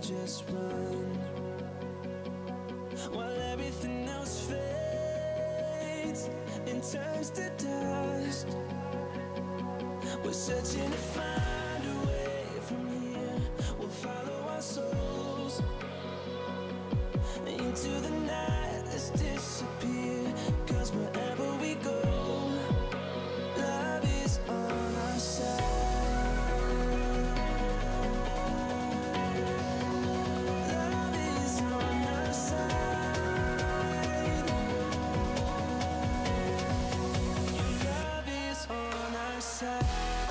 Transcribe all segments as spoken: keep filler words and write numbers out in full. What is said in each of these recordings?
just run, while everything else fades and turns to dust. We're searching to find a way from here. We'll follow our souls into the night. Let's disappear, 'cause wherever we go, love is on our side. Love is on our side. Love is on our side.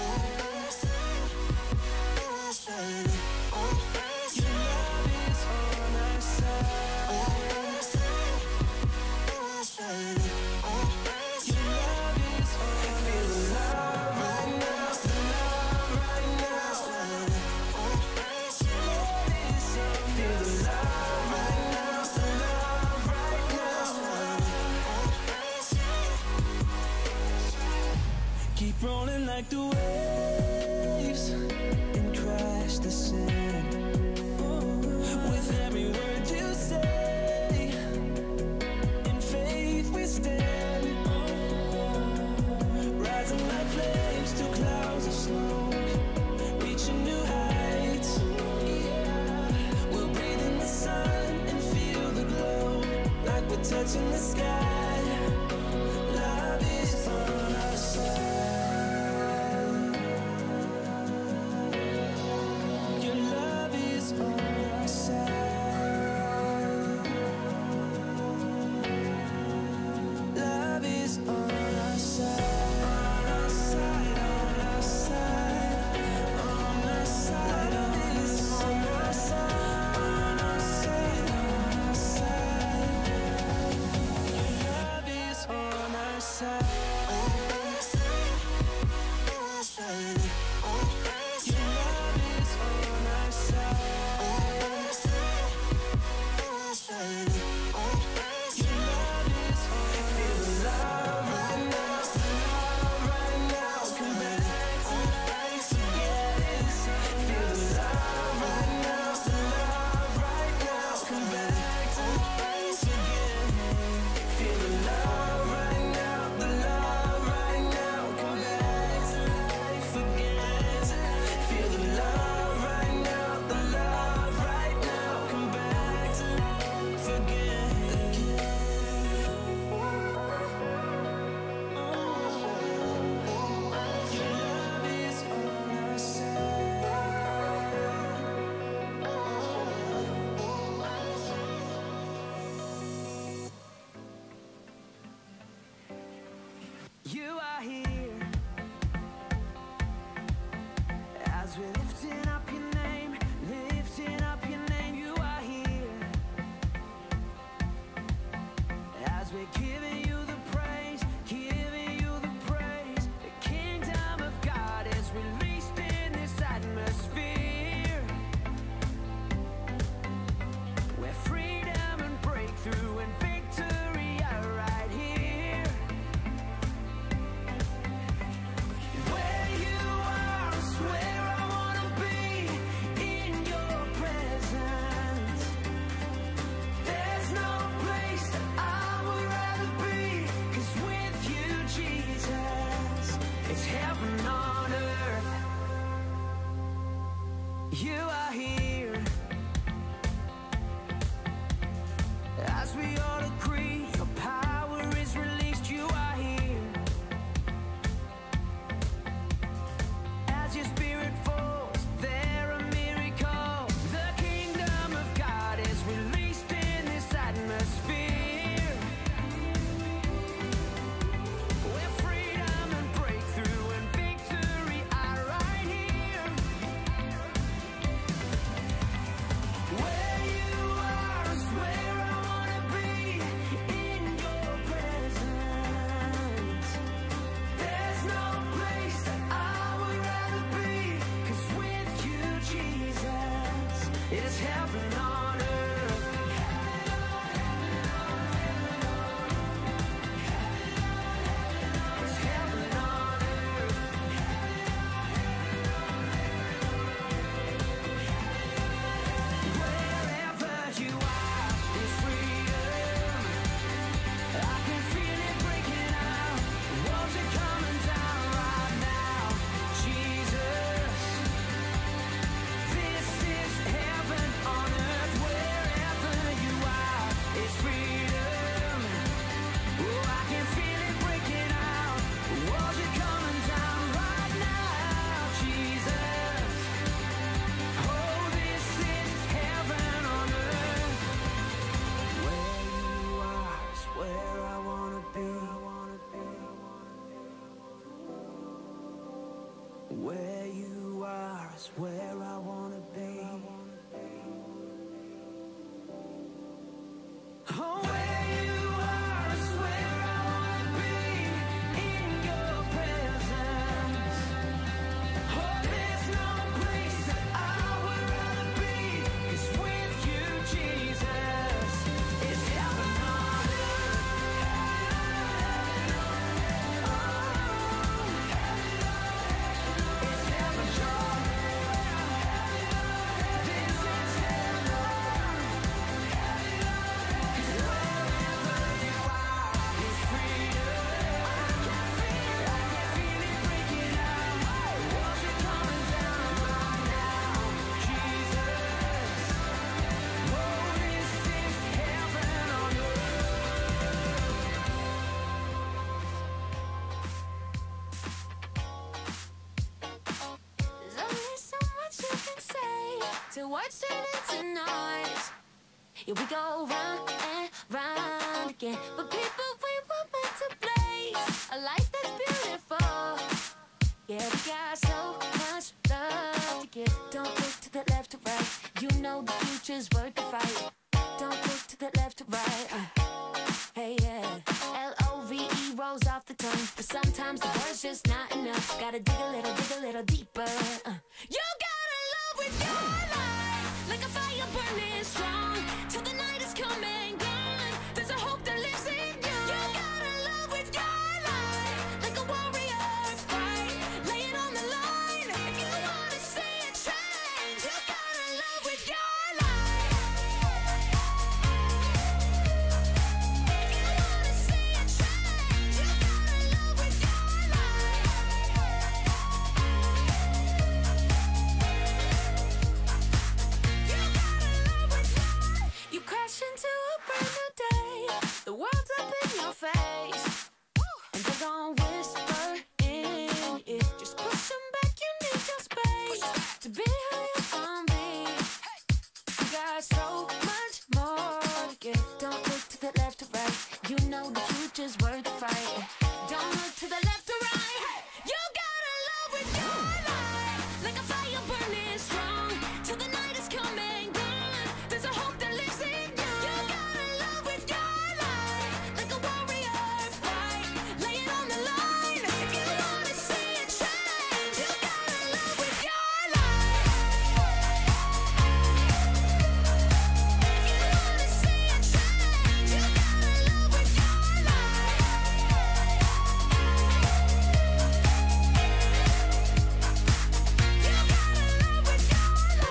Keep rolling like the waves and crash the sand. With every word you say, in faith we stand. Rising like flames to clouds of smoke, reaching new heights. We'll breathe in the sun and feel the glow, like we're touching the sky. Love is on our side. You are here as we're lifting up your name, lifting up your name. You are here as we're giving you the praise, giving you the praise. The kingdom of God is released in this atmosphere, where freedom and breakthrough and victory are right here. You are here as we all agree. Your power is released. You are here as your spirit falls. There are miracles. The kingdom of God is released in this atmosphere, where freedom and breakthrough and victory are right here. Where you are is where I wanna be, in your presence. There's no place that I would rather be, 'cause with you, Jesus, it is heaven on earth. It's heaven on earth. Where words turn into noise. Here we go round and round again. But people, we were meant to blaze a life that's beautiful. Yeah, we got so much love to give. Don't look to the left or right. You know the future's worth the fight. Don't look to the left or right. Uh, hey, yeah. L O V E rolls off the tongue, but sometimes the word's just not enough. Gotta dig a little, dig a little deeper. Uh, you gotta love with your life, like a fire burning strong, till the night is come and gone. There's a hope that lives in you. You gotta love with your life, like a warrior fight, laying on the line. If you wanna see a change, you gotta love with your life. If you wanna see a change, you gotta love with your life. You gotta love with your life. You crash into a brand new day. The world's up in your face, and they're gon' whisper in your ear. Just push them back, you need your space to be who you gon' be. You got so much more to give. Don't look to the left or right. You know the future's worth the fight. Don't look to the left or right. You gotta love with your life, like a fire burning strong, till the night is come and gone. There's a hope that lives in you. You gotta love with your life, like a warrior fight, laying on the line. If you wanna see a change, you gotta love with your life. If you wanna see a change, you gotta love with your life. You gotta love with your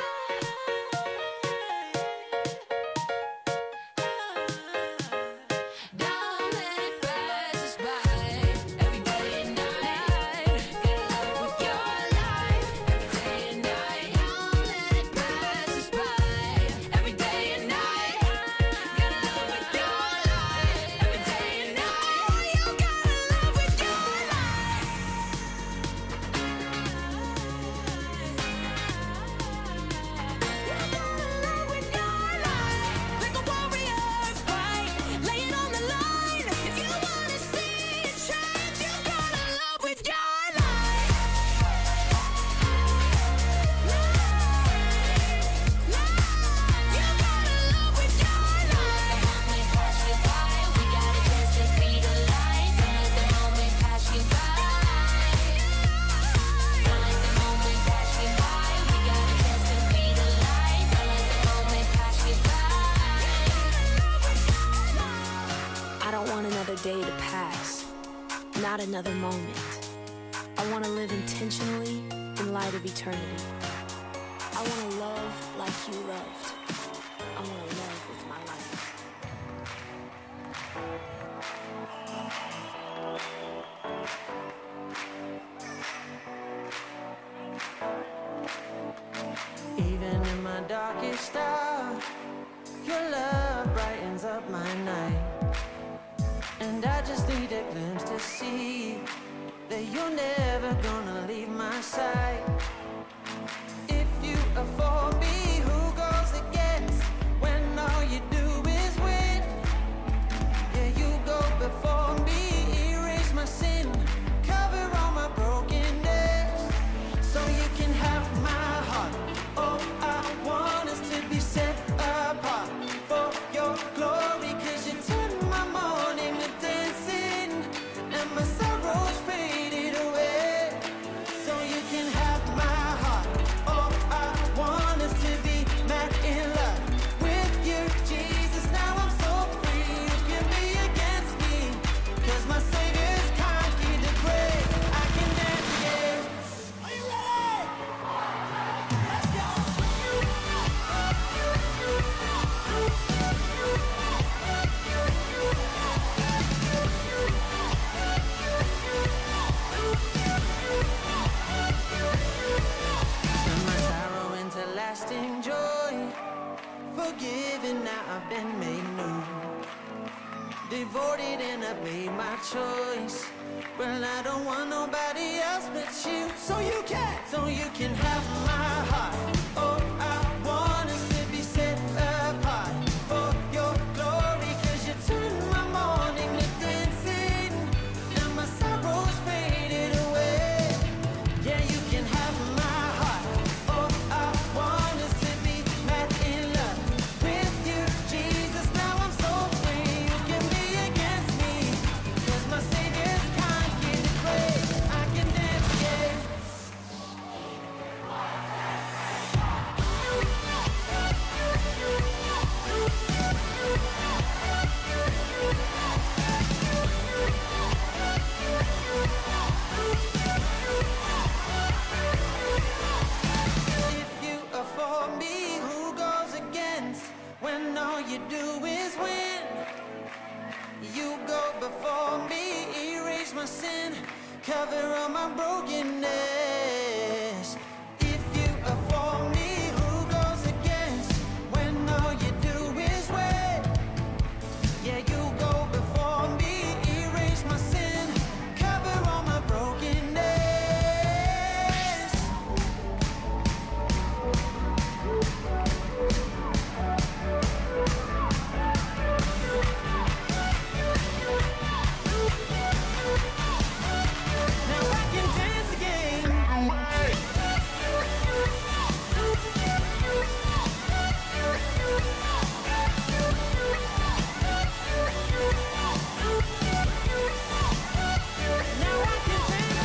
life. Don't let it pass us by. Every day and night, gotta love with your life. Every day and night, don't let it pass us by. Every day and night, gotta love with your life. Every day and night, you gotta love with your life. You gotta love with your life, like a warrior fight, laying on the line. If you wanna see a change, you gotta love with your life. You gotta love with your life. Don't let the moment pass you by. We got a chance to be the light. Don't let the moment pass you by. Don't let the moment pass you by. We got a chance to be the light. Don't let the moment pass you by. I don't want another day to pass, not another moment. I want to live intentionally in light of eternity. I want to love like you loved. I want to love with my life. Even in my darkest hour, your love brightens up my night. And I just need a glimpse to see that you're never gonna leave my side. If you are for me, who goes against when all you do is win? Yeah, you go before me, erase my sin, cover all my brokenness, so you can have my heart. All I want is to be set apart for your glory, 'cause you turn my morning to dancing, and my sorrows faded away, so you can have my heart. All I want is to be mad in love with you, Jesus. Now I'm so free, you can be against me, 'cause my Savior's conquered the grave. I can dance again. Are you ready? Let's go. Turn my sorrow into lasting joy. Forgiven, now I've been made new. Devoted and I've made my choice. Well, I don't want nobody else but you. So you can, so you can have my heart. Oh, I want when all you do is win. You go before me, erase my sin, cover all my brokenness. If you are for me, who goes against? When all you do is win. Yeah, you go before me, erase my sin, cover all my brokenness. Now I can dance again. Now I can dance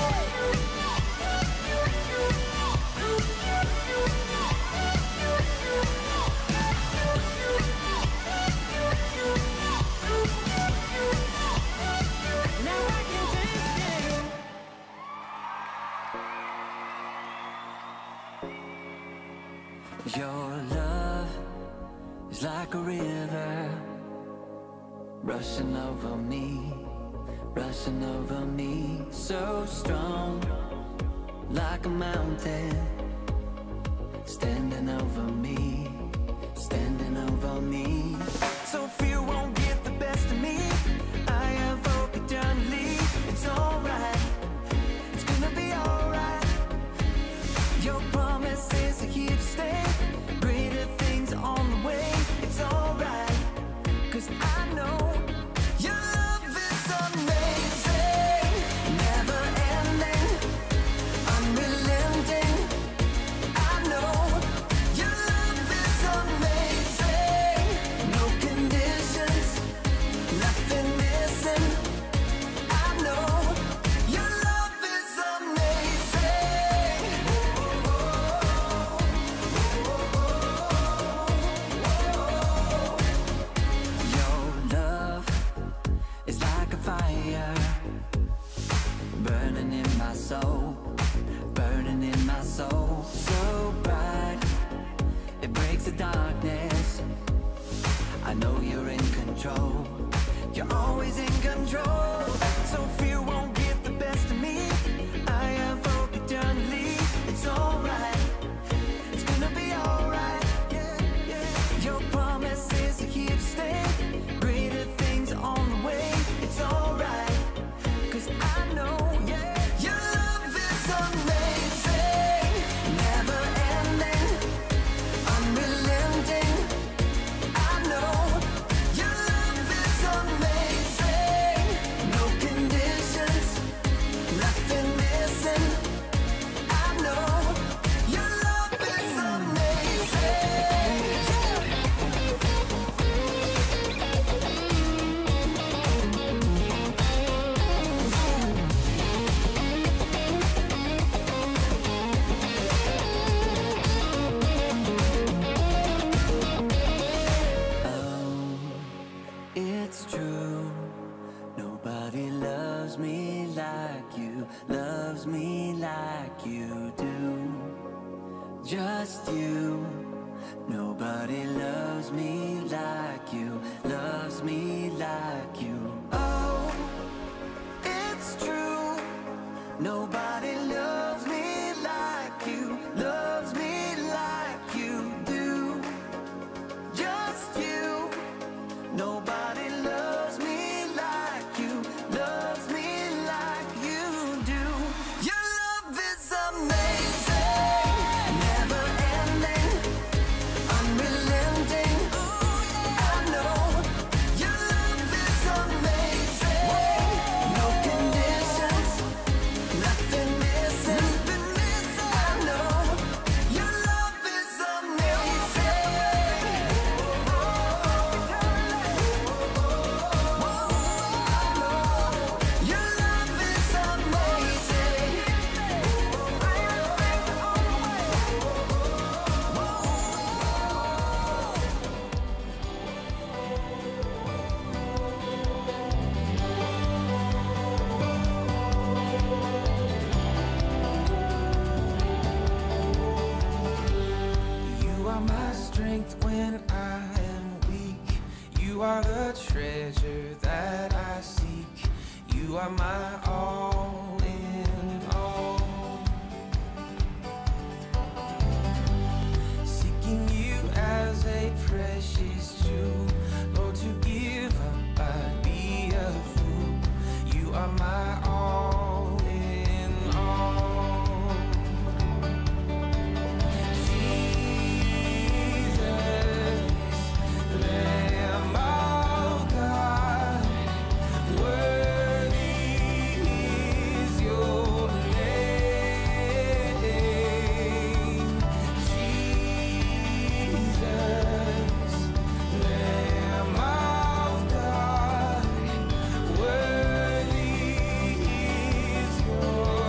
again. Now I can dance again. Your love is like a river, rushing over me, rushing over me. So strong, like a mountain, standing over me, standing over me. So fear won't get the best of me. I have hope eternally. It's alright, it's gonna be alright. Your promises are here to stay. Greater things are on the way. It's alright, 'cause I know your love is amazing, never ending, unrelenting. I know your love is amazing, no conditions, nothing missing. I know your love is amazing. Your love is like a fire, burning in my soul, burning in my soul. So bright, it breaks the darkness. I know you're in control, you're always in control. So fear won't get the best of me. I have hope eternally. It's alright, it's gonna be alright. Yeah, yeah. Your promises are here to stay. Greater things are on the way. It's alright, 'cause I know, yeah, your love is amazing, never ending, unrelenting. I know your love is amazing, no conditions, nothing missing. I know your love is amazing. Oh, it's true. Nobody loves me like you, loves me like you do. Just you. Nobody loves me like you, loves me like you. Oh, it's true. Nobody loves me like you, loves me like you do. Just you. Nobody loves me like you, loves me like you do. Your love is amazing, never ending, unrelenting. I know your love is amazing, no conditions, nothing missing. I know your love is amazing. Your love is amazing. You are my strength when I are the treasure that I seek. You are my all in all. Seeking you as a precious jewel. Lord, to give up, I'd be a fool. You are my all in all. Jesus, Lamb of God, worthy is your name. Jesus, Lamb of God, worthy is your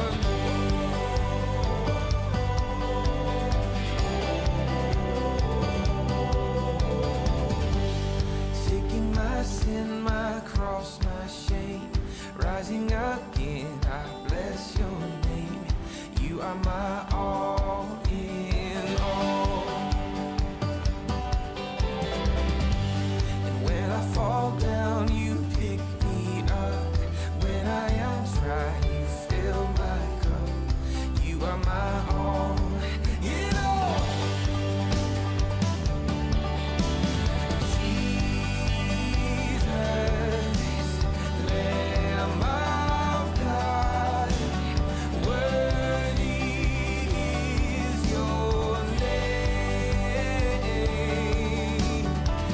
taking my sin, my cross, my shame, rising again, I bless your name. You are my all in all. And when I fall down, you pick me up. When I am dry, you fill my cup. You are my all in all. Jesus, Lamb of God, worthy is your name.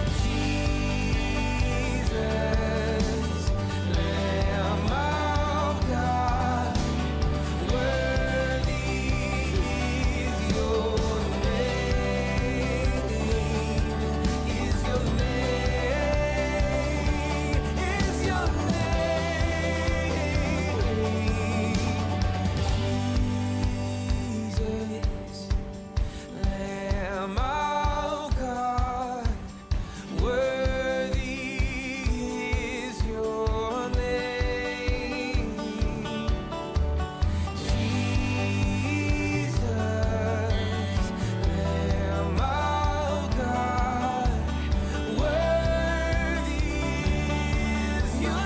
Jesus, Lamb of God, worthy is your name. Is your name, is your name. Jesus, Lamb of God, worthy is your name. Jesus, Lamb of God, worthy is your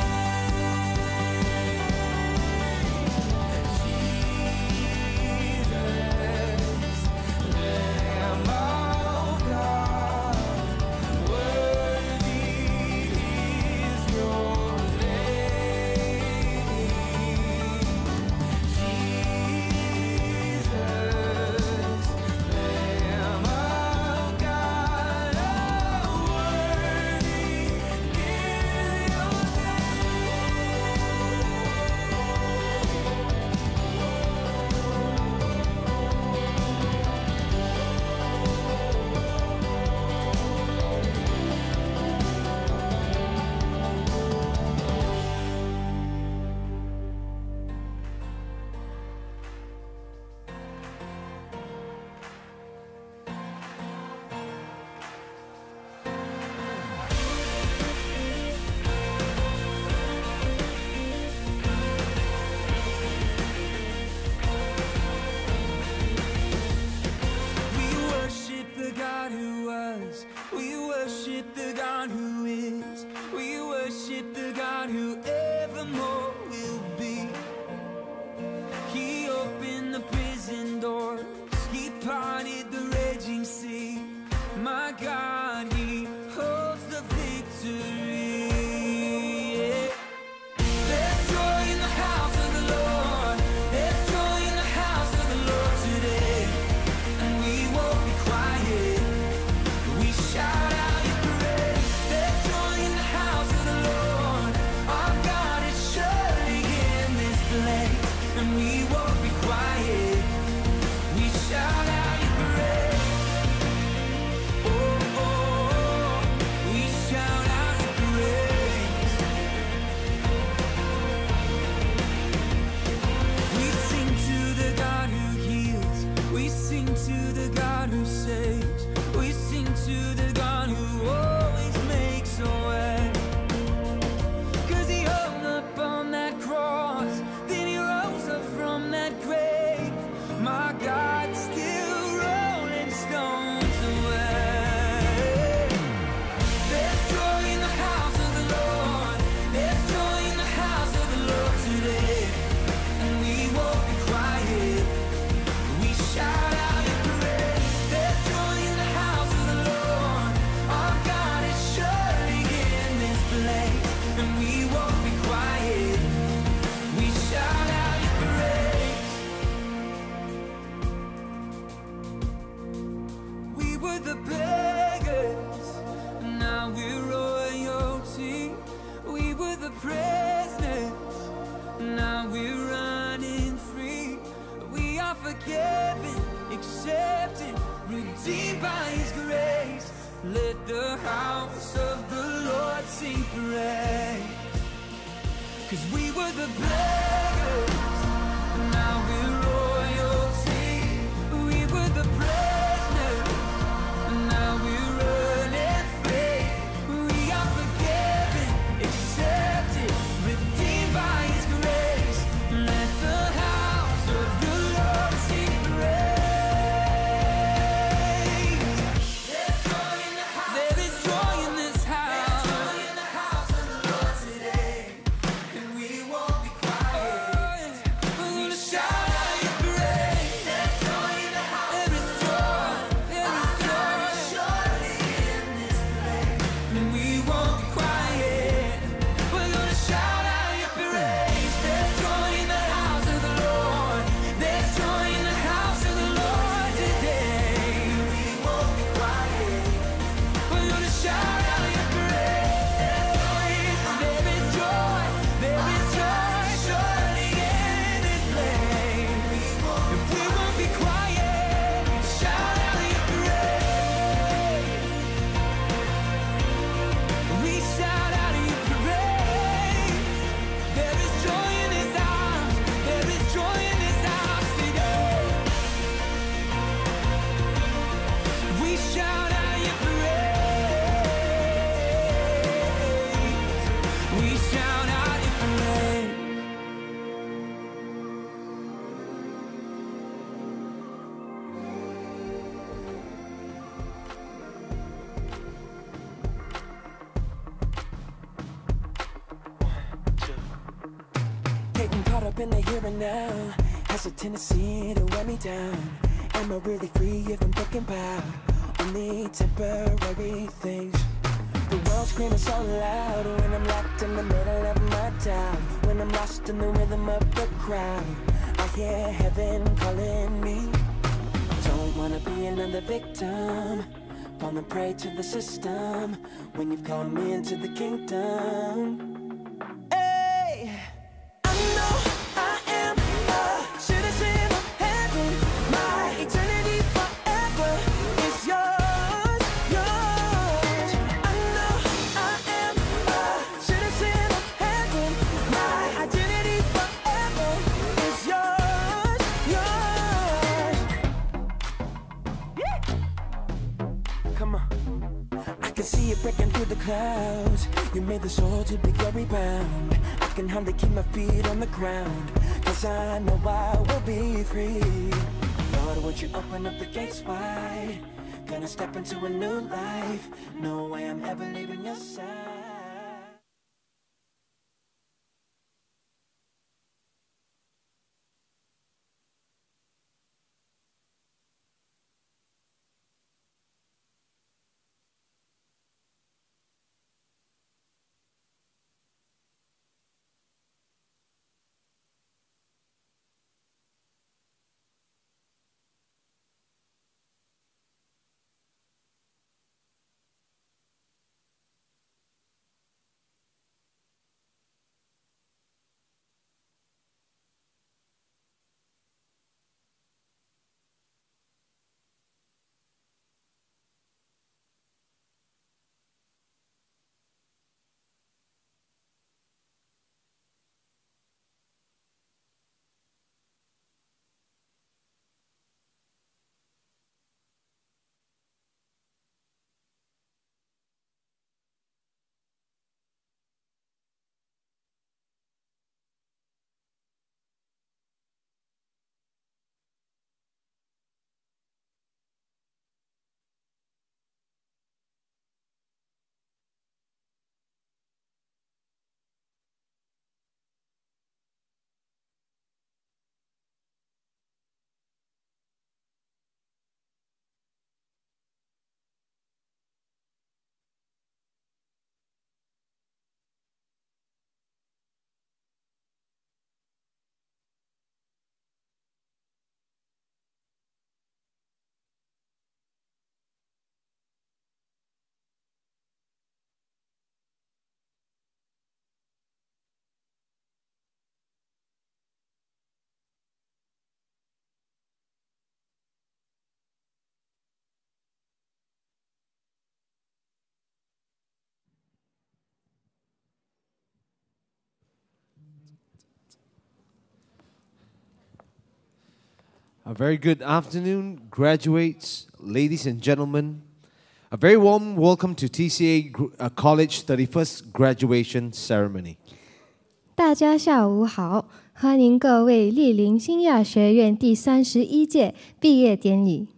We worship the God who was. We worship the God who is. We worship the God who evermore will be. He opened the prison doors. He parted the raging sea. My God, He holds the victory. Yeah. There's joy in the house of the Lord. There's joy in the house of the Lord today. And we won't be quiet. We shout out Your praise. There's joy in the house of the Lord. Our God is surely in this place. And we won't be quiet. We shout out Your praise. Oh, oh, oh. We shout out Your Let the house of the Lord sing praise. 'Cause we were the beggars, now we're royalty. We were the prisoners, now we're running free. We are forgiven, accepted, redeemed by His grace. Let the house of the Lord sing praise. There's joy in the house. There is joy in this house. There's joy in the house of the Lord today, and we won't be quiet. We're gonna shout out Your praise. There's joy in the house. There is joy. There is joy. Surely in this place, and we won't be quiet. We're gonna shout out Your praise. There's joy in the house of the Lord. There's joy in the house of the Lord today. We won't be quiet. We're gonna shout out Your praise. There is joy. There is joy. Surely in this place, and we won't be quiet. Shout out Your praise. We shout out Your praise. There is joy in this house. There is joy in this house today. We shout out Your praise. We shout out Your praise. Getting caught up in the here and now has a tendency to wear me down. Am I really free if I'm thinking about only temporary things? The world screaming so loud when I'm locked in the middle of my town. When I'm lost in the rhythm of the crowd, I hear heaven calling me. Don't wanna be another victim, falling prey to the system. When you've called me into the kingdom, hey, I know I am a citizen of heaven. My eternity forever is yours, yours. I know I am a citizen of heaven. My identity forever is yours, yours. Come on. I can see it breaking through the clouds. You made the soul to be glory bound. I can hardly keep my feet on the ground, 'cause I know I will be free. Lord, would You open up the gates wide? Gonna step into a new life. No way I'm ever leaving Your side. A very good afternoon, graduates, ladies and gentlemen. A very warm welcome to T C A Gr- uh, College thirty-first Graduation Ceremony. 大家下午好，欢迎各位莅临新亚学院第三十一届毕业典礼。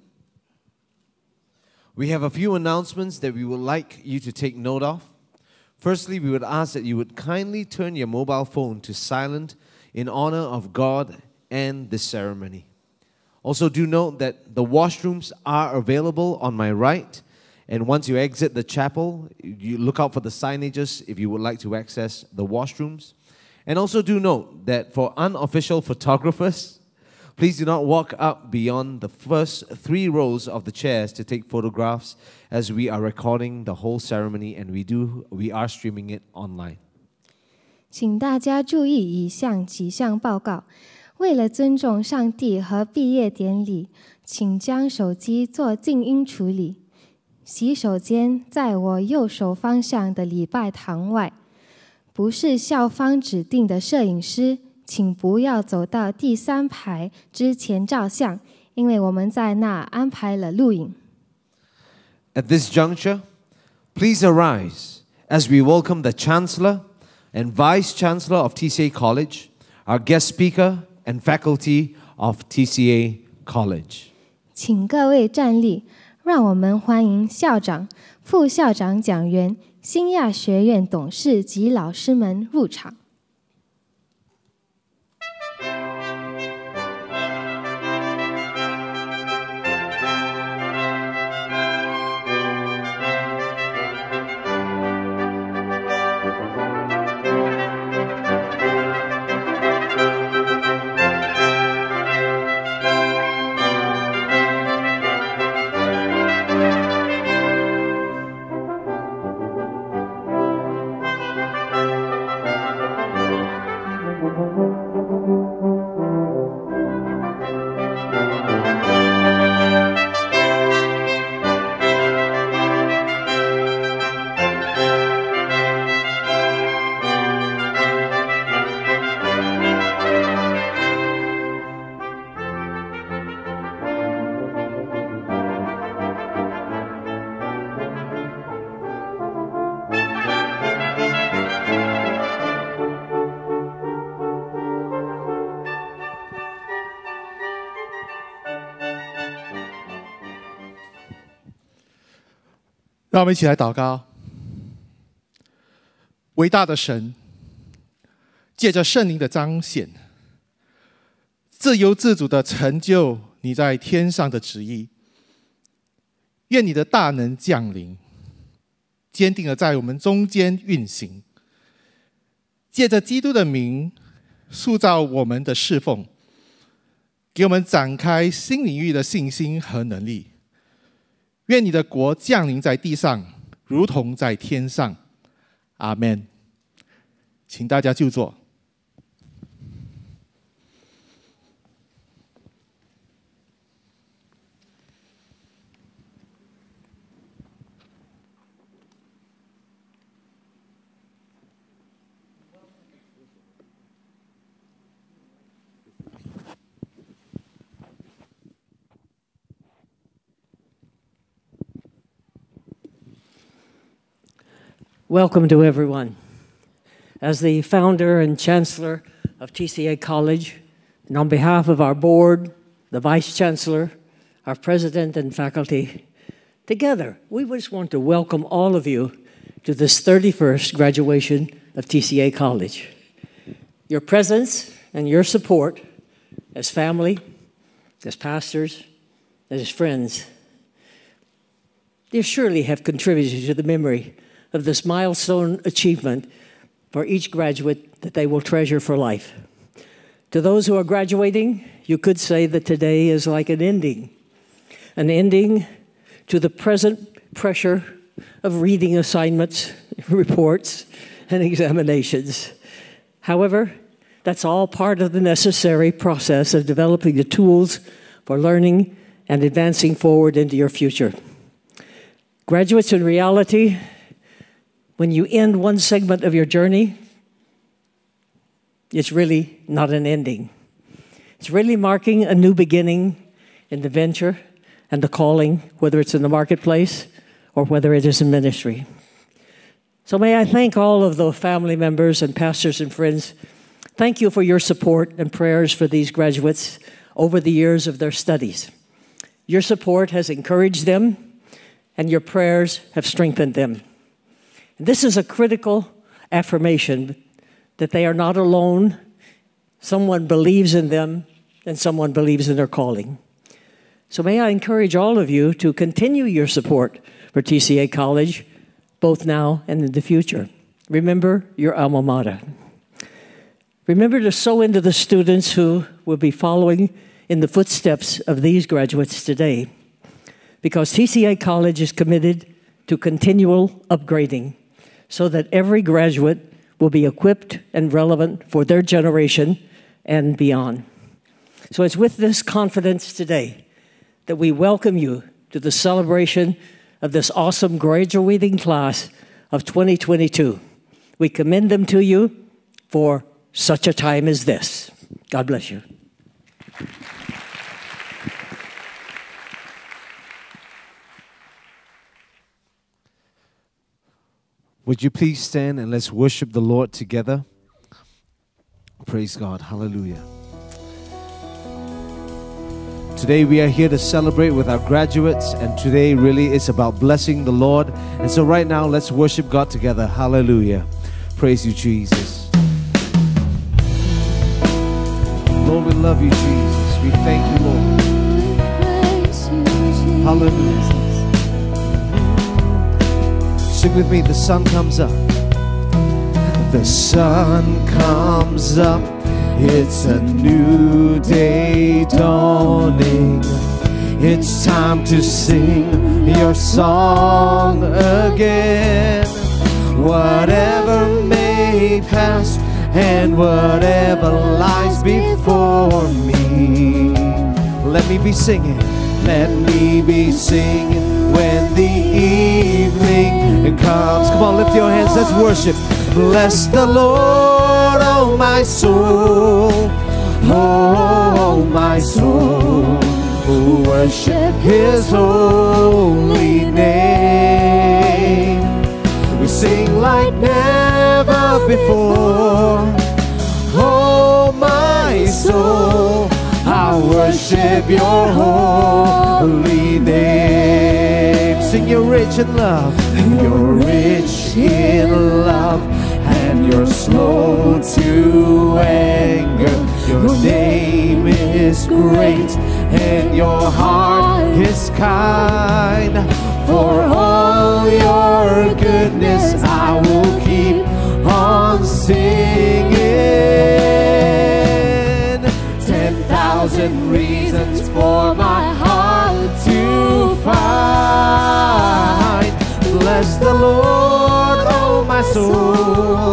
We have a few announcements that we would like you to take note of. Firstly, we would ask that you would kindly turn your mobile phone to silent in honor of God and this ceremony. Also, do note that the washrooms are available on my right, and once you exit the chapel, you look out for the signages if you would like to access the washrooms. And also do note that for unofficial photographers, please do not walk up beyond the first three rows of the chairs to take photographs, as we are recording the whole ceremony and we do we are streaming it online. 请大家注意以下几项报告。为了尊重上帝和毕业典礼，请将手机做静音处理。洗手间在我右手方向的礼拜堂外。不是校方指定的摄影师，请不要走到第三排之前照相，因为我们在那安排了录影。 At this juncture, please arise as we welcome the Chancellor and Vice Chancellor of T C A College, our guest speaker, and faculty of T C A College. 请各位站立，让我们欢迎校长、副校长讲员、新亚学院董事及老师们入场。 让我们一起来祷告。伟大的神，借着圣灵的彰显，自由自主地成就你在天上的旨意。愿你的大能降临，坚定地在我们中间运行。借着基督的名，塑造我们的侍奉，给我们展开新领域的信心和能力。愿你的国降临在地上，如同在天上。阿们。请大家就坐。 Welcome to everyone. As the founder and chancellor of T C A College, and on behalf of our board, the vice chancellor, our president and faculty, together we just want to welcome all of you to this thirty-first graduation of T C A College. Your presence and your support as family, as pastors, as friends, they surely have contributed to the memory of this milestone achievement for each graduate that they will treasure for life. To those who are graduating, you could say that today is like an ending, an ending to the present pressure of reading assignments, reports, and examinations. However, that's all part of the necessary process of developing the tools for learning and advancing forward into your future. Graduates, in reality, when you end one segment of your journey, it's really not an ending. It's really marking a new beginning in the venture and the calling, whether it's in the marketplace or whether it is in ministry. So may I thank all of the family members and pastors and friends. Thank you for your support and prayers for these graduates over the years of their studies. Your support has encouraged them, and your prayers have strengthened them. This is a critical affirmation that they are not alone. Someone believes in them, and someone believes in their calling. So may I encourage all of you to continue your support for T C A College, both now and in the future. Remember your alma mater. Remember to sow into the students who will be following in the footsteps of these graduates today, because T C A College is committed to continual upgrading so that every graduate will be equipped and relevant for their generation and beyond. So it's with this confidence today that we welcome you to the celebration of this awesome graduating class of twenty twenty-two. We commend them to you for such a time as this. God bless you. Would you please stand and let's worship the Lord together? Praise God. Hallelujah. Today we are here to celebrate with our graduates, and today really is about blessing the Lord. And so right now, let's worship God together. Hallelujah. Praise you, Jesus. Lord, we love you, Jesus. We thank you, Lord. Hallelujah. Sing with me, the sun comes up. The sun comes up. It's a new day dawning. It's time to sing your song again. Whatever may pass and whatever lies before me, let me be singing, let me be singing when the evening comes. Come on, lift your hands, let's worship. Bless the Lord, oh my soul, oh my soul, worship His holy name. We sing like never before. Oh my soul, I worship your holy name. Sing, you're rich in love, you're rich in love, and you're slow to anger. Your name is great, and your heart is kind. For all your goodness, I will keep on singing. Ten thousand reasons for my heart to find. Bless the Lord, oh my soul,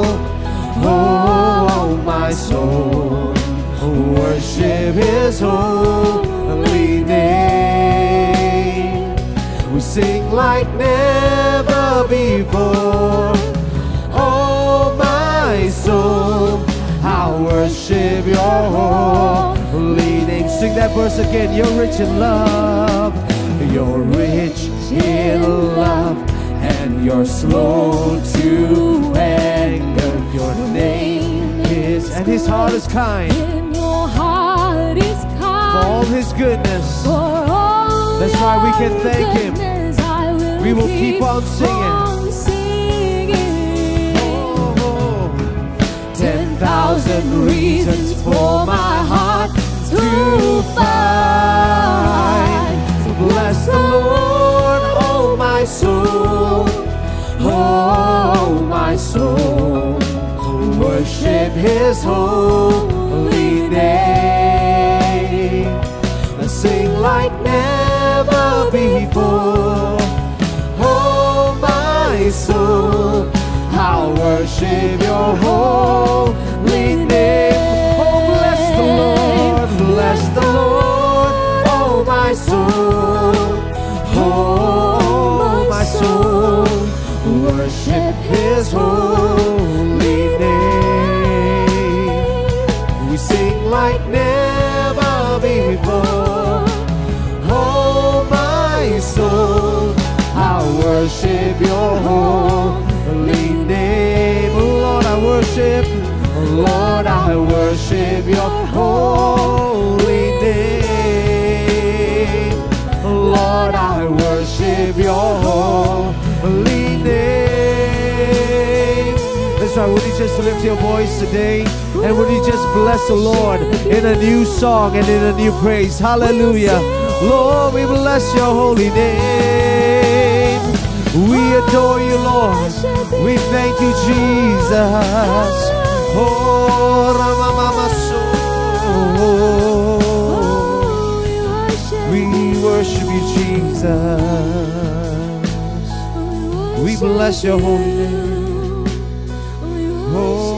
oh my soul, worship His holy name. We sing like never before. Oh my soul, I worship your holy name. Sing that verse again. You're rich in love, you're rich in love, and you're slow to anger. Your name is, and His heart is kind. And your heart is kind. For all His goodness. For all That's why we can thank Him. goodness, I will We will keep on singing. on singing. Oh, Ten thousand reasons for my heart to find. so bless the Lord, oh my soul, oh my soul, worship His holy name. And sing like never before. Oh my soul, I'll worship your holy name. Oh, bless the Lord, bless the Lord, oh my soul, oh my soul, worship His holy name. We sing like never before. worship your holy name. Lord, I worship, Lord, I worship your holy name. Lord, I worship your holy name. That's right, would you just lift your voice today? And would you just bless the Lord in a new song and in a new praise? Hallelujah. Lord, we bless your holy name. We adore you, Lord. We thank you, Jesus. Oh, Ramamamaso. We worship you, Jesus. We bless your holy name. Oh.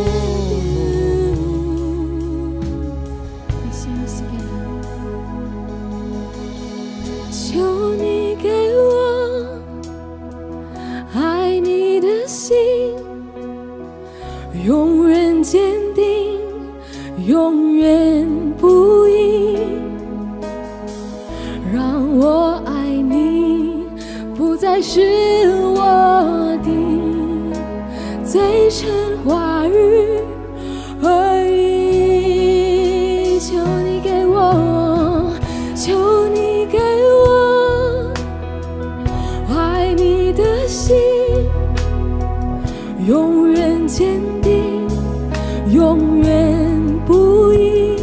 永远坚定，永远不移，让我爱你不再是我的嘴唇话语而已。求你给我，求你给我爱你的心，永远坚定，永远不移，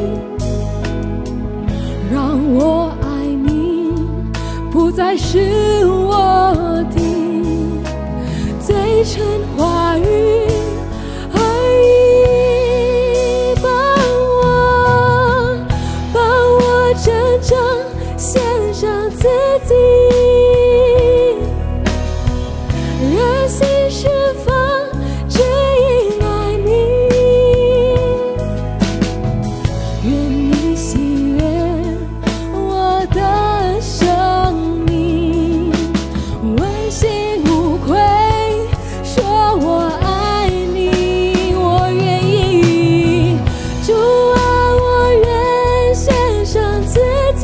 让我爱你不再是我的嘴唇话语而已。把我，把我真正献上自己，热心释放，只因爱你。愿你喜悦我的生命，问心无愧，说我爱你，我愿意。主啊，我愿献上自己，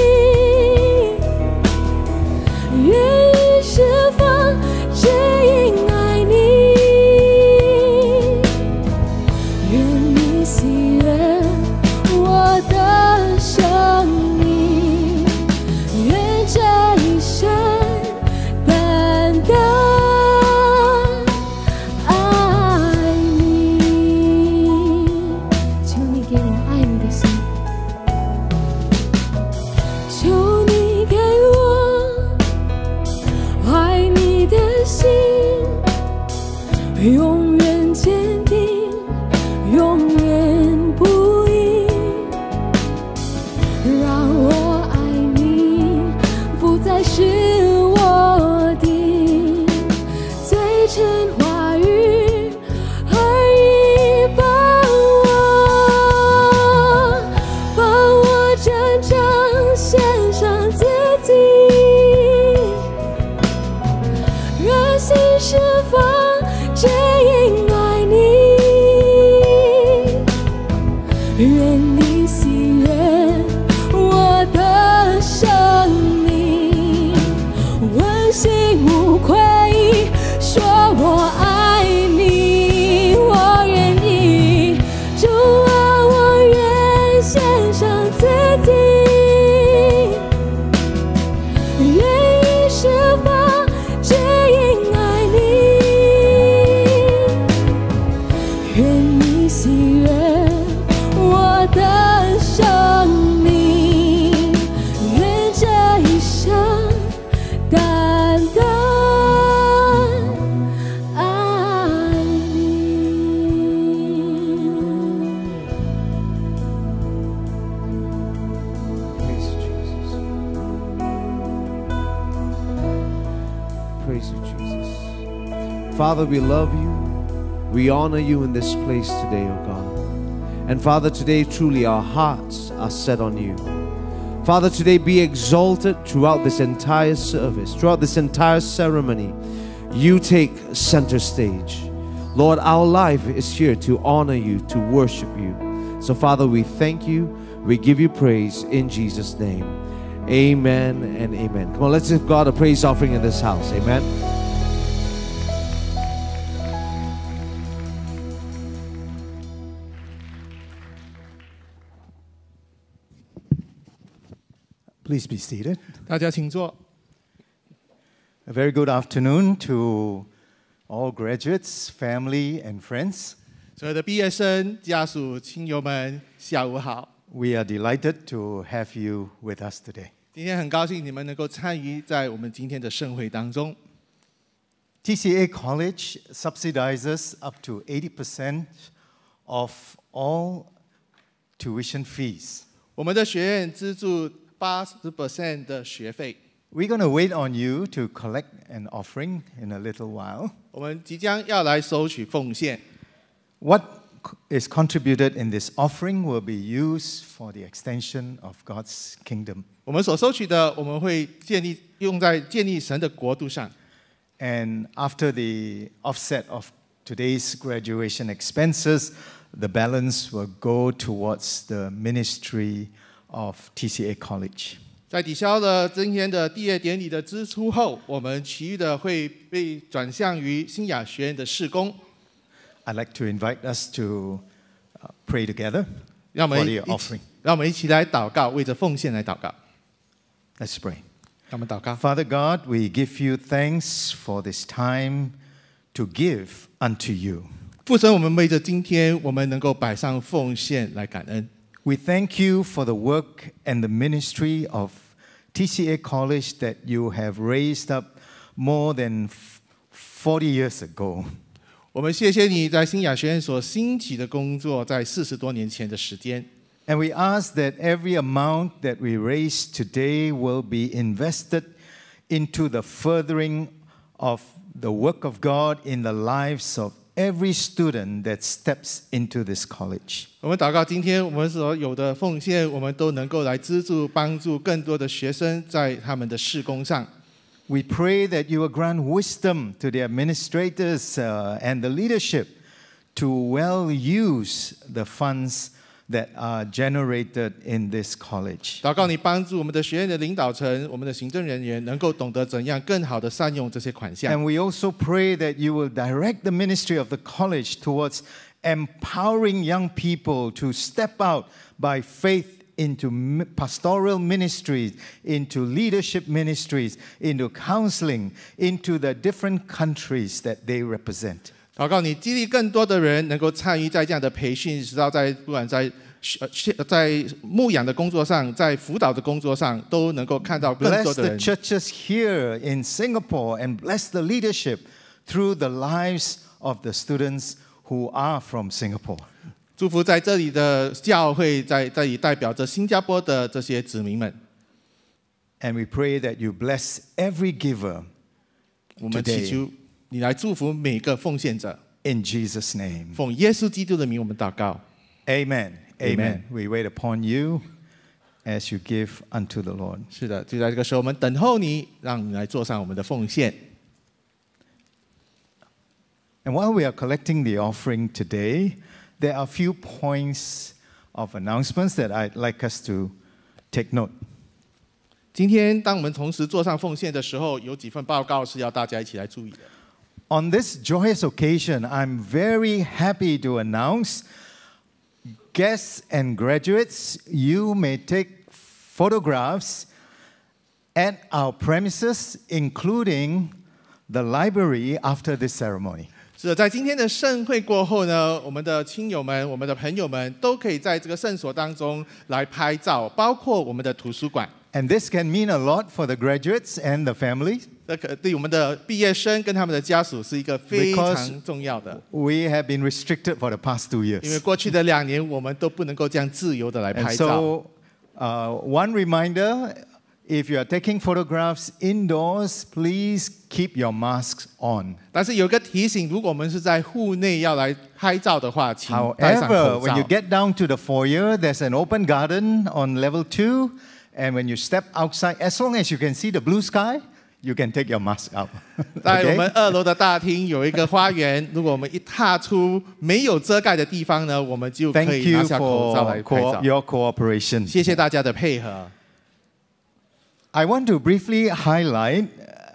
愿意释放，只因爱你。愿你喜悦我的生命，愿这一生单单爱你。求你给我爱你的心，求你给我爱你的心，永远坚定，永远不移，让我爱你不再是我的嘴唇话语而已。把我，把我真正献上自己，热心释放，只因爱你。愿你喜悦我的生命，问心无愧，说我爱你，我愿意。主啊，我愿献上自己，愿意释放，只因爱你。愿你喜悦我的生命，愿这一生单单爱你。 Praise you, Jesus. Praise you, Jesus. Father, we love you. We honor you in this place today, O God. And Father, today truly our hearts are set on you. Father, today be exalted throughout this entire service, throughout this entire ceremony. You take center stage. Lord, our life is here to honor you, to worship you. So Father, we thank you. We give you praise in Jesus' name. Amen and amen. Come on, let's give God a praise offering in this house. Amen. Please be seated. 大家请坐。 A very good afternoon to all graduates, family, and friends. 所有的毕业生、家属、亲友们，下午好。 We are delighted to have you with us today. 今天很高兴你们能够参与在我们今天的盛会当中。 T C A College subsidizes up to eighty percent of all tuition fees. 我们的学院资助八十 percent 的学费。 We're going to wait on you to collect an offering in a little while. 我们即将要来收取奉献。 What is contributed in this offering will be used for the extension of God's kingdom. 我们所收取的，我们会建立用在建立神的国度上。 And after the offset of today's graduation expenses, the balance will go towards the ministry of T C A College. 在抵消了今天的毕业典礼的支出后，我们其余的会被转向于新雅学院的事工。 I'd like to invite us to uh, pray together 让我 for 们一 the 起 offering. 让我们一起来祷告，为着奉献来祷告。 Let's pray. 让我们祷告。 Father God, we give you thanks for this time to give unto you. 父神，我们为着今天我们能够摆上奉献来感恩。 We thank you for the work and the ministry of T C A College that you have raised up more than forty years ago. 我们谢谢你在新雅学院所兴起的工作，在四十多年前的时间。 And we ask that every amount that we raise today will be invested into the furthering of the work of God in the lives of every student that steps into this college. 我们祷告，今天我们所有的奉献，我们都能够来资助、帮助更多的学生在他们的事工上。 We pray that you will grant wisdom to the administrators uh, and the leadership to well use the funds that are generated in this college. 祷告你帮助我们的学院的领导层、我们的行政人员，能够懂得怎样更好的善用这些款项。 And we also pray that you will direct the ministry of the college towards empowering young people to step out by faith into pastoral ministries, into leadership ministries, into counseling, into the different countries that they represent. 祷告你激励更多的人能够参与在这样的培训，直到在不管在在牧养的工作上，在辅导的工作上，都能够看到更多 Bless 的 the 人。 churches here in Singapore and bless the leadership through the lives of the students who are from Singapore. 祝福在这里的教会，在这里代表着新加坡的这些子民们。 And we pray that you bless every giver 我们祈 today 求你来祝福每个奉献者， in Jesus' name. 奉耶稣基督的名，我们祷告。 Amen. Amen. Amen. We wait upon you as you give unto the Lord. 是的，就在这个时候，我们等候你，让你来做上我们的奉献。 And while we are collecting the offering today, there are a few points of announcements that I'd like us to take note. 今天，当我们同时做上奉献的时候，有几份报告是要大家一起来注意的。 On this joyous occasion, I'm very happy to announce, guests and graduates, you may take photographs at our premises, including the library, after this ceremony. 是的，在今天的盛会过后呢，我们的亲友们、我们的朋友们都可以在这个圣所当中来拍照，包括我们的图书馆。 And this can mean a lot for the graduates and the families. 这可对我们的毕业生跟他们的家属是一个非常重要的。 We have been restricted for the past two 因为 years. 过去的两年，我们都不能够这样自由的来 And 拍照。 so, uh, one reminder, if you are taking photographs indoors, please keep your masks on. 但是有个提醒，如果我们是在户内要来拍照的话，请戴上 However, 口 when you 罩。 get down to the foyer, there's an open garden on level two. And when you step outside, as long as you can see the blue sky, you can take your mask out. 在我们 Okay? 二楼的大厅有一个花园，如果我们一踏出没有遮盖的地方呢，我们就可 Thank 以拿 you 下口罩 for 来拍 co- 照。 your cooperation. 谢谢大家的配合。 I want to briefly highlight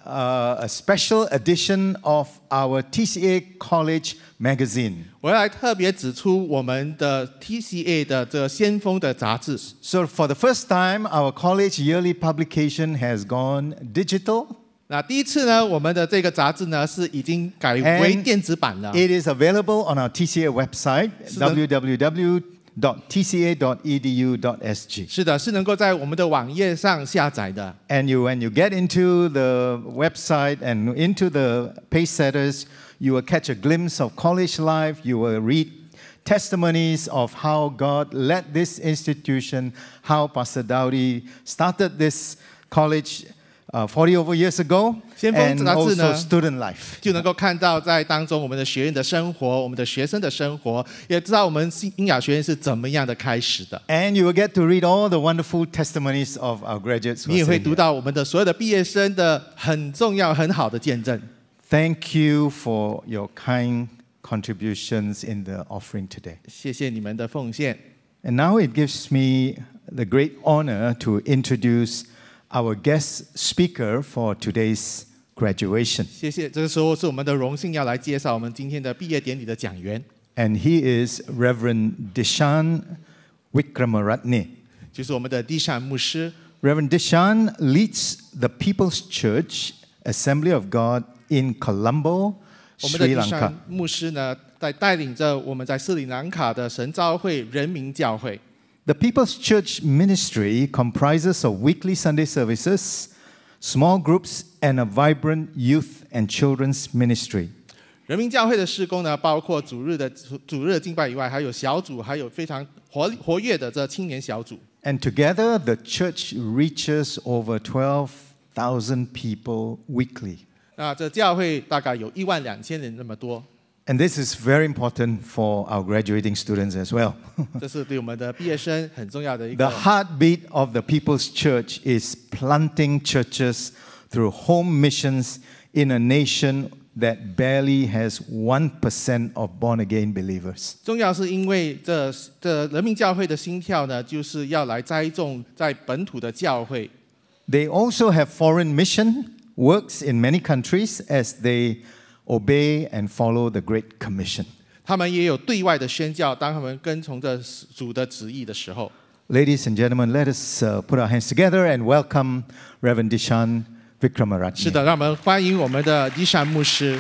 uh, a special edition of our T C A College magazine. 我要来特别指出我们的 T C A 的这个先锋的杂志。 So for the first time, our college yearly publication has gone digital. 那第一次呢，我们的这个杂志呢是已经改为电子版了。 It is available on our T C A website, w w w dot t c a dot e d u dot s g. 是的，是能够在我们的网页上下载的。 And you, when you get into the website and into the page setters, you will catch a glimpse of college life. You will read testimonies of how God led this institution, how Pastor Dowdy started this college uh, forty over years ago, and also student life. 就能够看到在当中我们的学院的生活，我们的学生的生活，也知道我们英雅学院是怎么样的开始的。 And you will get to read all the wonderful testimonies of our graduates. 你也会读到我们的所有的毕业生的很重要、很好的见证。 Thank you for your kind contributions in the offering today. 谢谢你们的奉献。 And now it gives me the great honor to introduce our guest speaker for today's graduation. 谢谢，这个时候是我们的荣幸，要来介绍我们今天的毕业典礼的讲员。 And he is Reverend Dishan Wickramaratne. 就是我们的地善牧师。 Reverend Dishan leads the People's Church Assembly of God in Colombo, 我们的 Sri 地 Lanka. 善牧师呢，在带领着我们在斯里兰卡的神召会人民教会。 The People's Church ministry comprises of weekly Sunday services, small groups, and a vibrant youth and children's ministry. 人民教会的事工呢，包括主日的主日的敬拜以外，还有小组，还有非常活活跃的这青年小组。 And together, the church reaches over twelve thousand people weekly. 那这教会大概有一万两千人那么多。 And this is very important for our graduating students as well. 这是对我们的毕业生很重要的一个。 The heartbeat of the People's Church is planting churches through home missions in a nation that barely has one percent of born-again believers. 重要是因为这这人民教会的心跳呢，就是要来栽种在本土的教会。 They also have foreign mission works in many countries as they obey and follow the Great Commission. 他们也有对外的宣教，当他们跟从着主的旨意的时候。 Ladies and gentlemen, let us uh, put our hands together and welcome Reverend Dishan Wickramaratne. 是的，让我们欢迎我们的地善牧师。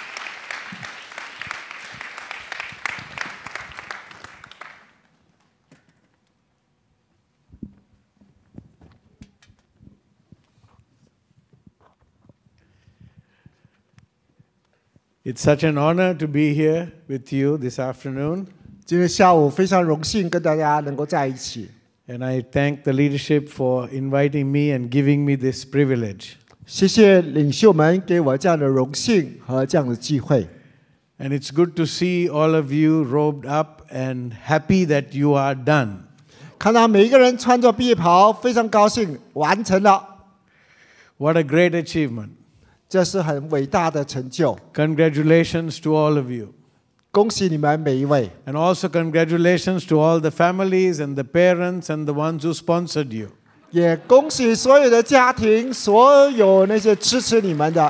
It's such an honor to be here with you this afternoon. 今天下午非常荣幸跟大家能够在一起。 And I thank the leadership for inviting me and giving me this privilege. 谢谢领袖们给我这样的荣幸和这样的机会。 And it's good to see all of you robed up and happy that you are done. 看到每一个人穿着毕业袍，非常高兴完成了。 What a great achievement. 这是很伟大的成就。 Congratulations to all of you. 恭喜你们每一位。 And also congratulations to all the families and the parents and the ones who sponsored you. 也恭喜所有的家庭，所有那些支持你们的。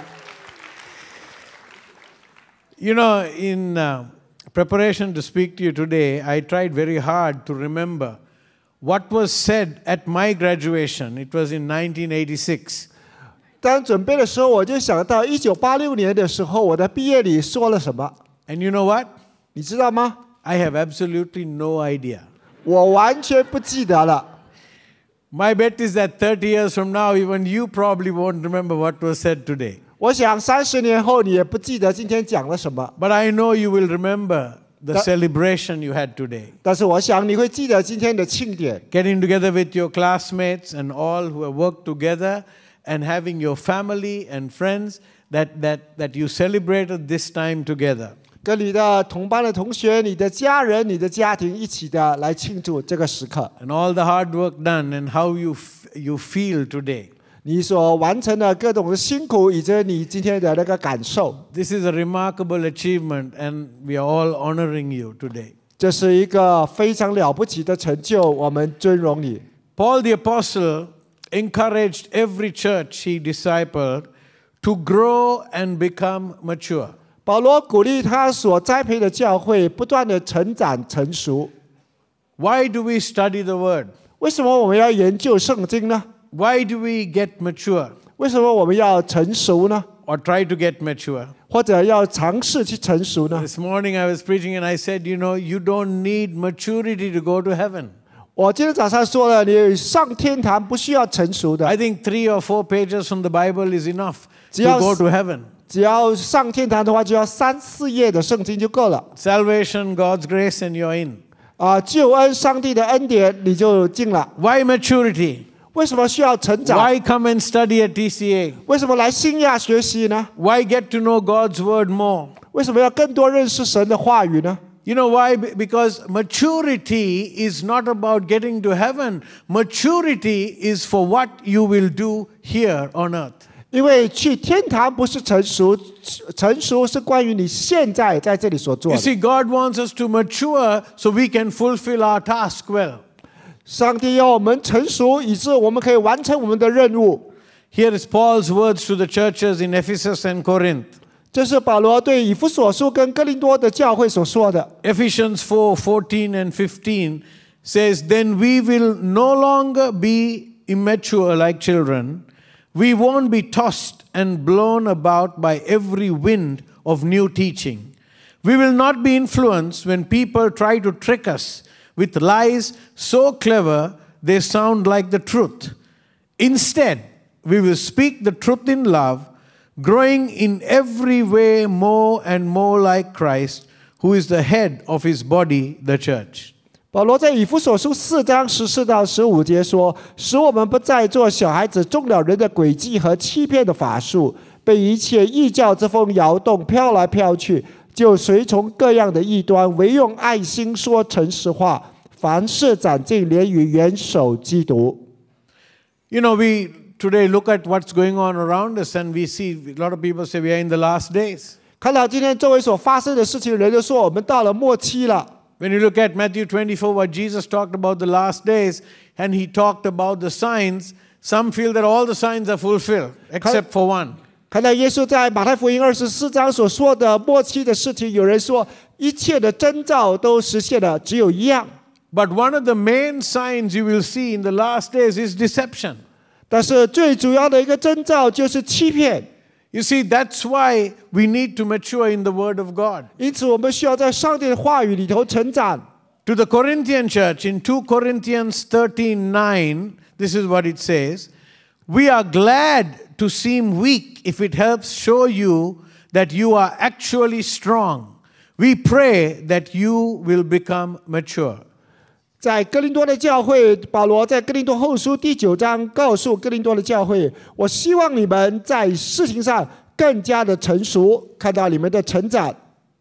You know, in uh, preparation to speak to you today, I tried very hard to remember what was said at my graduation. It was in nineteen eighty-six. 当准备的时候，我就想到一九八六年的时候，我的毕业礼说了什么。 And you know what? 你知道吗？ I have absolutely no idea. 我完全不记得了。 My bet is that thirty years from now, even you probably won't remember what was said today. 我想三十年后你也不记得今天讲了什么。 But I know you will remember the That- celebration you had today. 但是我想你会记得今天的庆典， Getting together with your classmates and all who have worked together and having your family and friends that, that, that you celebrated this time together. 跟你的同班的同学、你的家人、你的家庭一起的来庆祝这个时刻。 And all the hard work done and how you, f- you feel today. 你所完成的各种的辛苦，以及你今天的那个感受， This is a remarkable achievement and we are all honoring you today. 这是一个非常了不起的成就，我们尊荣你。 Paul the Apostle encouraged every church he discipled to grow and become mature. 保罗鼓励他所栽培的教会不断的成长成熟。 Why do we study the Word? 为什么我们要研究圣经呢？ Why do we get mature 为什么我们要成熟呢？ or try to get mature? 或者要尝试去成熟呢？ This morning I was preaching and I said, you know, you don't need maturity to go to heaven. 我今天早上说了，你上天堂不需要成熟的， I think three or four pages from the Bible is enough to Just- go to heaven. 只要上天堂的话，就要三四页的圣经就够了。 Salvation, God's grace, and you're in. 啊，救恩、上帝的恩典，你就进了。 Why maturity? 为什么需要成长？ Why come and study at T C A? 为什么来新亚学习呢？ Why get to know God's Word more? 为什么要更多认识神的话语呢？ You know why? Be- Because maturity is not about getting to heaven. Maturity is for what you will do here on earth. 因为去天堂不是成熟，成熟是关于你现在在这里所做 You 的。 see, God wants us to mature so we can fulfill our task well. 上帝要我们成熟，以致我们可以完成我们的任务。 Here is Paul's words to the churches in Ephesus and Corinth. 这是保罗对以弗所书跟哥林多的教会所说的。 Ephesians four, fourteen and fifteen says, Then we will no longer be immature like children. We won't be tossed and blown about by every wind of new teaching. We will not be influenced when people try to trick us with lies so clever they sound like the truth. Instead, we will speak the truth in love, growing in every way more and more like Christ, who is the head of his body, the church. 保罗在以弗所书四章十四到十五节说：“使我们不再做小孩子中了人的诡计和欺骗的法术，被一切异教之风摇动，飘来飘去，就随从各样的异端，唯用爱心说诚实话。凡事长进，连于元首基督。” You know, we today look at what's going on around us and we see a lot of people say we are in the last days. 看到今天周围所发生的事情，人就说我们到了末期了。 When you look at Matthew twenty-four, what Jesus talked about the last days, and he talked about the signs, some feel that all the signs are fulfilled, except for one. 看到耶稣在马太福音二十四章所说的末期的事情，有人说一切的征兆都实现了，只有一样。 But one of the main signs you will see in the last days is deception. 但是最主要的一个征兆就是欺骗。 You see, that's why we need to mature in the Word of God. 因此，我们需要在上帝的话语里头成长。 To the Corinthian church, in two Corinthians thirteen nine, this is what it says, We are glad to seem weak if it helps show you that you are actually strong. We pray that you will become mature. 在哥林多的教会，保罗在哥林多后书第九章告诉哥林多的教会：“我希望你们在事情上更加的成熟，看到你们的成长。”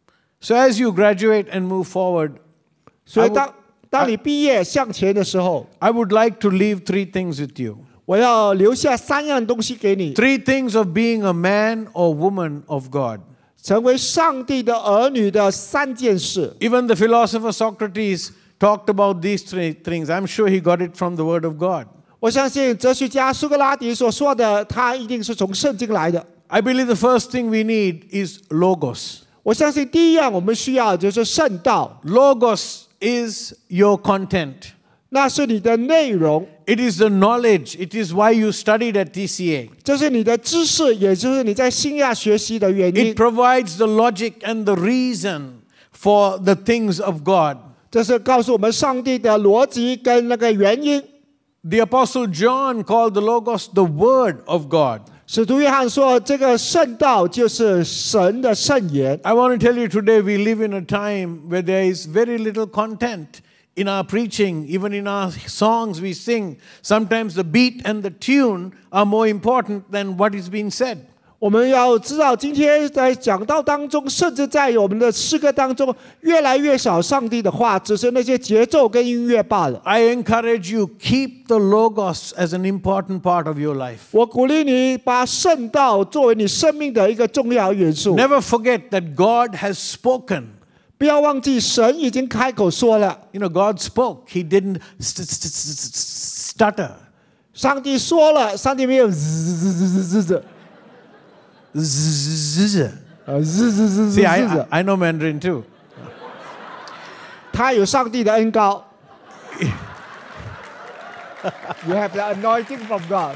So as you graduate and move forward, 所以当当你毕业向前的时候， I would like to leave three things with you. 我要留下三样东西给你， Three things of being a man or woman of God. 成为上帝的儿女的三件事。 Even the philosopher Socrates talked about these three things. I'm sure he got it from the Word of God. 我相信哲学家苏格拉底所说的，他一定是从圣经来的。 I believe the first thing we need is logos. 我相信第一样我们需要的就是圣道， Logos is your content. 那是你的内容， It is the knowledge. It is why you studied at T C A. 这是你的知识，也就是你在新亚学习的原因 It。provides the logic and the reason for the things of God. 这是告诉我们上帝的逻辑跟那个原因。 The Apostle John called the Logos the Word of God. 使徒约翰说，这个圣道就是神的圣言。 I want to tell you today we live in a time where there is very little content in our preaching, even in our songs we sing. Sometimes the beat and the tune are more important than what is being said. 我们要知道，今天在讲道当中，甚至在我们的诗歌当中，越来越少上帝的话，只是那些节奏跟音乐罢了。 I encourage you, keep the Logos as an important part of your life. 我鼓励你把圣道作为你生命的一个重要元素。 Never forget that God has spoken. 不要忘记，神已经开口说了。 You know, God spoke. He didn't st- st- st- stutter. 上帝说了，上帝没有滋滋滋滋滋。 zzz. 呃，是是是是 See, I, 是 I 的， I know Mandarin too. 他有上帝的恩膏。You have the anointing from God.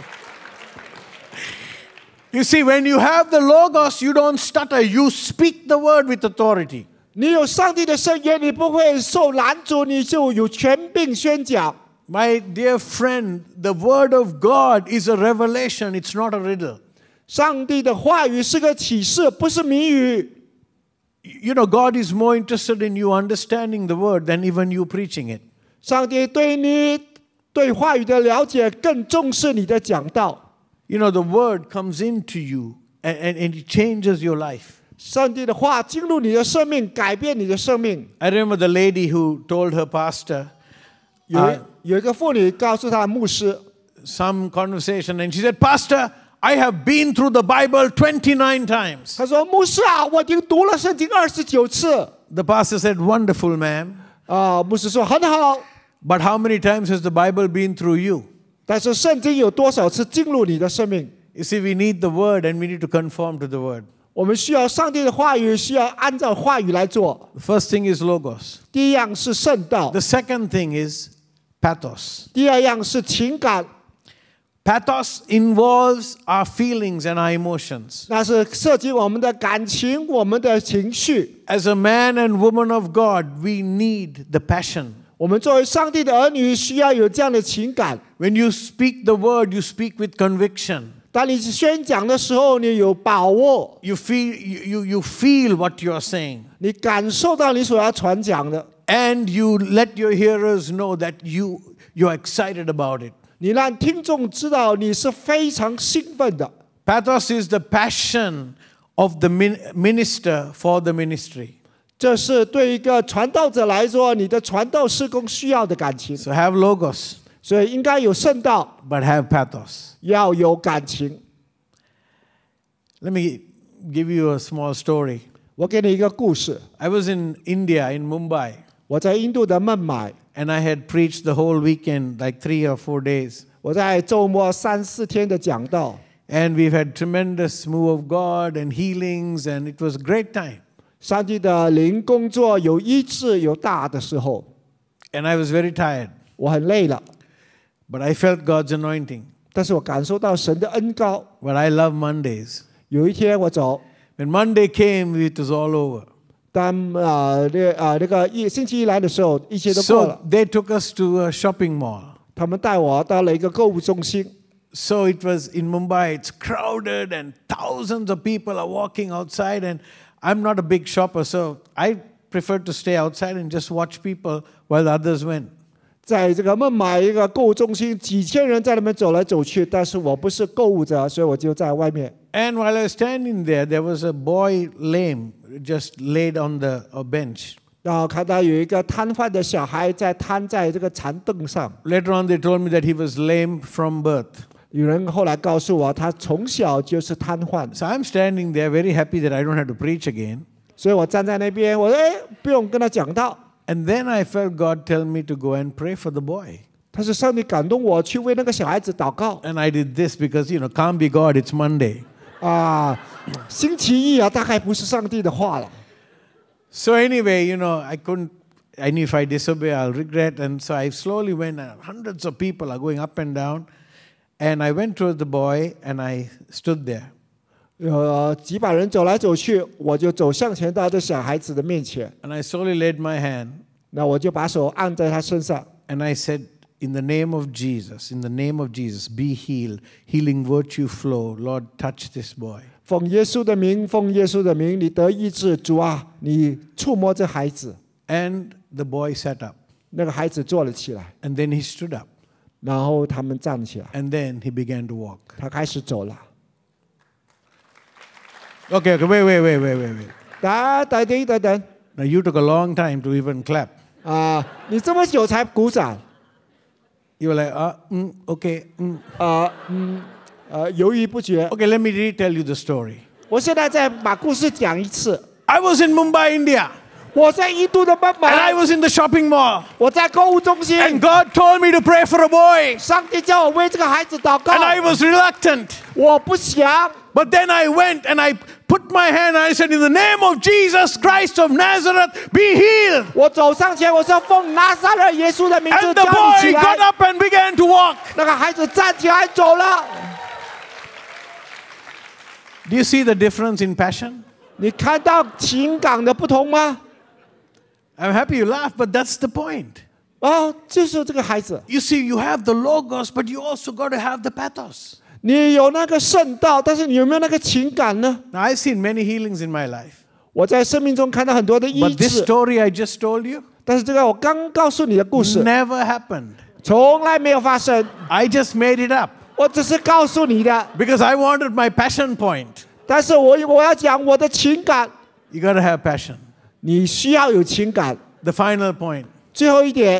You see, when you have the Logos, you don't stutter. You speak the word with authority. 你有上帝的圣言，你不会受拦阻，你就有权柄宣讲。 My dear friend, the word of God is a revelation. It's not a riddle. 上帝的话语是个启示，不是谜语。 You know, God is more interested in you understanding the word than even you preaching it. 上帝对你对话语的了解更重视你的讲道。 You know, the word comes into you and, and, and it changes your life. 上帝的话进入你的生命，改变你的生命。 I remember the lady who told her pastor, 有 uh, 有一个妇女告诉她的牧师， some conversation, and she said, Pastor, I have been through the Bible twenty-nine times. 她说：“牧师啊，我已经读了圣经二十九次。 The pastor said, Wonderful, ma'am. ” 啊，牧师说：“很好。 But how many times has the Bible been through you? ” 但是圣经有多少次进入你的生命？ You see, we need the word and we need to conform to the word. 我们需要上帝的话语，需要按照话语来做。 The first thing is logos. 第一样是圣道， The second thing is pathos. 第二样是情感， Pathos involves our feelings and our emotions. 那是涉及我们的感情、我们的情绪。 As a man and woman of God, we need the passion. 我们作为上帝的儿女，需要有这样的情感。 When you speak the word, you speak with conviction. 当你宣讲的时候，你有把握， You feel, you, you, you feel what you're saying. 你感受到你所要传讲的， And you let your hearers know that you, you're excited about it. 你让听众知道你是非常兴奋的。 Pathos is the passion of the min- minister for the ministry. 这是对一个传道者来说，你的传道事工需要的感情。 So have logos, 所以应该有圣道， but have pathos. 要有感情。 Let me give you a small story. 我给你一个故事。 I was in India, in Mumbai, 我在印度的孟买， and I had preached the whole weekend, like three or four days. 我在周末三四天的讲道， And we've had tremendous move of God and healings, and it was a great time. 上帝的灵工作有医治有大的时候， And I was very tired, 我很累了， but I felt God's anointing. 但是我感受到神的恩膏。 But I love Mondays. 有一天我走， When Monday came, it was all over. 当呃那呃那个一星期一来的时候，一切都过了 So。they took us to a shopping mall. 他们带我到了一个购物中心， So it was in Mumbai, it's crowded and thousands of people are walking outside, and I'm not a big shopper, so I prefer to stay outside and just watch people while the others went. 在这个孟买一个购物中心，几千人在那边走来走去，但是我不是购物者，所以我就在外面。 And while I was standing there, there was a boy lame, just laid on the a bench. 然后看到有一个瘫痪的小孩在瘫在这个长凳上。 Later on, they told me that he was lame from birth. 有人后来告诉我，他从小就是瘫痪。 So I'm standing there very happy that I don't have to preach again. 所以我站在那边，我说：“哎，不用跟他讲道。” And then I felt God tell me to go and pray for the boy. 他是上帝感动我去为那个小孩子祷告。 And I did this because, you know, can't be God, it's Monday. 啊，星期一啊，大概不是上帝的话了。 So anyway, you know, I couldn't, I knew if I disobey, I'll regret. And so I slowly went, and hundreds of people are going up and down. And I went towards the boy and I stood there. 呃，几百人走来走去，我就走向前到这小孩子的面前， And I slowly laid my hand 那我就把手按在他身上， and I said, in the name of Jesus, in the name of Jesus, be healed. Healing virtue flow. Lord, touch this boy. 奉耶稣的名，奉耶稣的名，你得医治，主啊，你触摸这孩子。 And the boy sat up. 那个孩子坐了起来， And then he stood up. 然后他们站起来， And then he began to walk. 他开始走了。 Okay, okay, wait, wait, wait, wait, wait, wait. 等等等等等 Now you took a long time to even clap. 啊！你这么久才鼓掌 You were like, ah, mm, okay, mm. 啊？嗯呃，犹豫不决。 Okay, let me retell you the story. 我现在再把故事讲一次。 I was in Mumbai, India. 我在印度的孟 And I 买， was in the shopping mall. 我在购物中心， And God told me to pray for a boy. 上帝叫我为这个孩子祷告 And，I was reluctant. 我不想， But then I went and I put my hand and I said, in the name of Jesus Christ of Nazareth, be healed. 我走上前，我说奉拿撒勒耶稣的名字 And 叫 the 你起 boy 来 got。up and began to walk. 那个孩子站起来走了。 Do you see the difference in passion? 你看到情感的不同吗？ I'm happy you laugh, but that's the point. 哦，就是这个孩子， You see, you have the logos, but you also got to have the pathos. 你有那个圣道，但是你有没有那个情感呢？ Now, I've seen many healings in my life. 我在生命中看到很多的医 But this 治， story I just told you 但是这个我刚告诉你的故事， never happened. 从来没有发生， I just made it up 我只是告诉你的。 because I wanted my passion point. 但是我我要讲我的情感， You got to have passion. 你需要有情感。 The final point. 最后一点，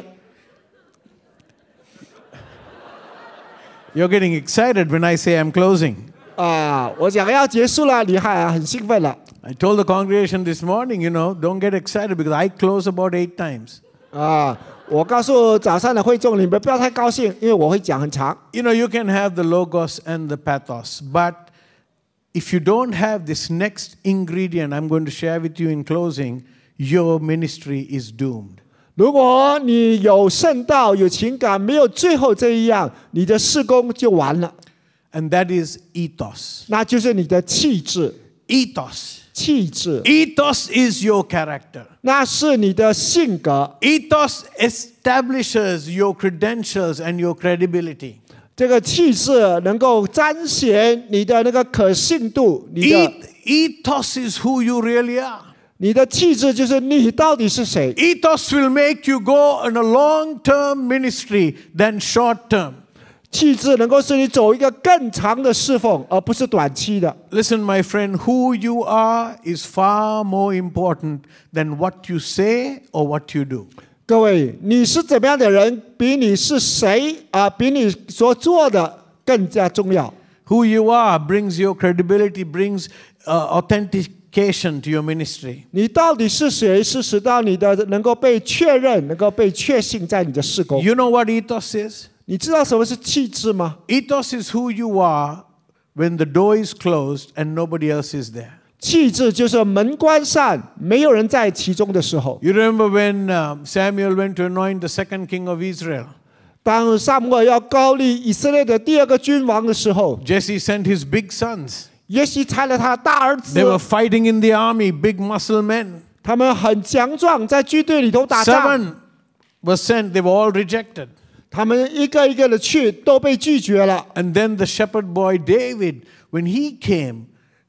You're getting excited when I say I'm closing. 啊，我讲要结束了，你还很兴奋了。 I told the congregation this morning, you know, don't get excited because I close about eight times. 啊，我告诉早上的会众，你们不要太高兴，因为我会讲很长。 You know, you can have the logos and the pathos, but if you don't have this next ingredient I'm going to share with you in closing, your ministry is doomed. 如果你有圣道、有情感，没有最后这一样，你的事工就完了。 And that is ethos. 那就是你的气质， Ethos. 气质， Ethos is your character. 那是你的性格。 Ethos establishes your credentials and your credibility. 这个气质能够彰显你的那个可信度，你的 E- ethos is who you really are. 你的气质就是你到底是谁。 Ethos will make you go on a long-term ministry than short-term. 气质能够使你走一个更长的侍奉，而不是短期的。 Listen, my friend, who you are is far more important than what you say or what you do. 各位，你是怎么样的人，比你是谁啊，比你所做的更加重要。 Who you are brings your credibility, brings uh, authentication to your ministry. 你到底是谁，是使到你的能够被确认，能够被确信在你的事工。 You know what ethos is? 你知道什么是气质吗？ Ethos is who you are when the door is closed and nobody else is there. 气质就是门关上，没有人在其中的时候。 You remember when uh, Samuel went to anoint the second king of Israel? 当撒母耳要高立以色列的第二个君王的时候， Jesse sent his big sons. 耶西差了他的大儿子 They，were fighting in the army, big muscle men. 他们很强壮，在军队里头打仗。 Seven were sent, they were all rejected. 他们一个一个的去，都被拒绝了。 And then the shepherd boy David, when he came,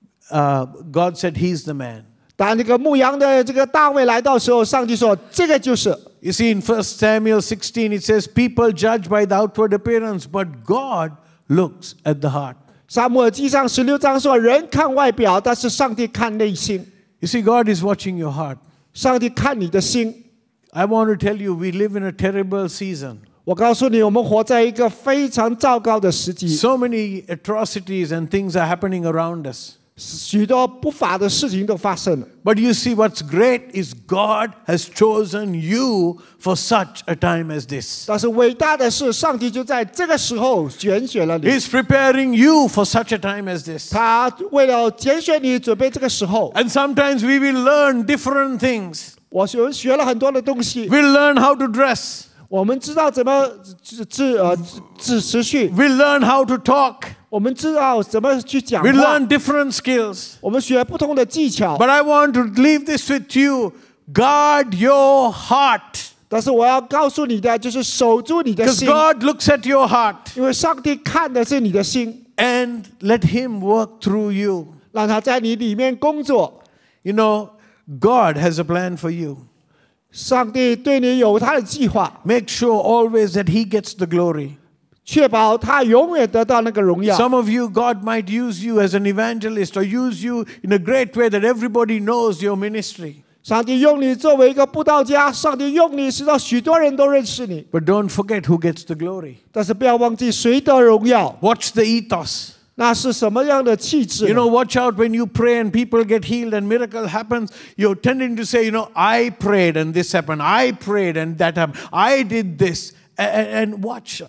uh, God said, he's the man. 当那个牧羊的这个大卫来到的时候，上帝说：“这个就是。” You see, in First Samuel sixteen, it says, people judge by the outward appearance, but God looks at the heart. 撒母耳记上十六章说：“人看外表，但是上帝看内心。 You see, God is watching your heart. 上帝看你的心。 I want to tell you, we live in a terrible season. 我告诉你，我们活在一个非常糟糕的时期， So many atrocities and things are happening around us. 许多不法的事情都发生了。 But you see, what's great is God has chosen you for such a time as this. 但是伟大的是，上帝就在这个时候拣选了你。 He's preparing you for such a time as this. 他为了拣选你，准备这个时候。 And sometimes we will learn different things. 我学学了很多的东西， We'll learn how to dress. 我们知道怎么自自呃自持续， We'll learn how to talk. 我们知道怎么去讲 We 话， learn different skills. 我们学不同的技巧。 But I want to leave this with you. Guard your heart. 但是我要告诉你的就是守住你的 Because 心， God looks at your heart. 因为上帝看的是你的心， And let Him work through you. 让他在你里面工作。 You know, God has a plan for you. 上帝对你有他的计划， Make sure always that He gets the glory. 确保他永远得到那个荣耀。 Some of you, God might use you as an evangelist or use you in a great way that everybody knows your ministry. 上帝用你作为一个布道家，上帝用你使到许多人都认识你。 But don't forget who gets the glory. 但是不要忘记谁得荣耀， Watch the ethos. 那是什么样的气质 You know, watch out when you pray and people get healed and miracle happens. You're tending to say, you know, I prayed and this happened. I prayed and that happened. I did this. And, and watch.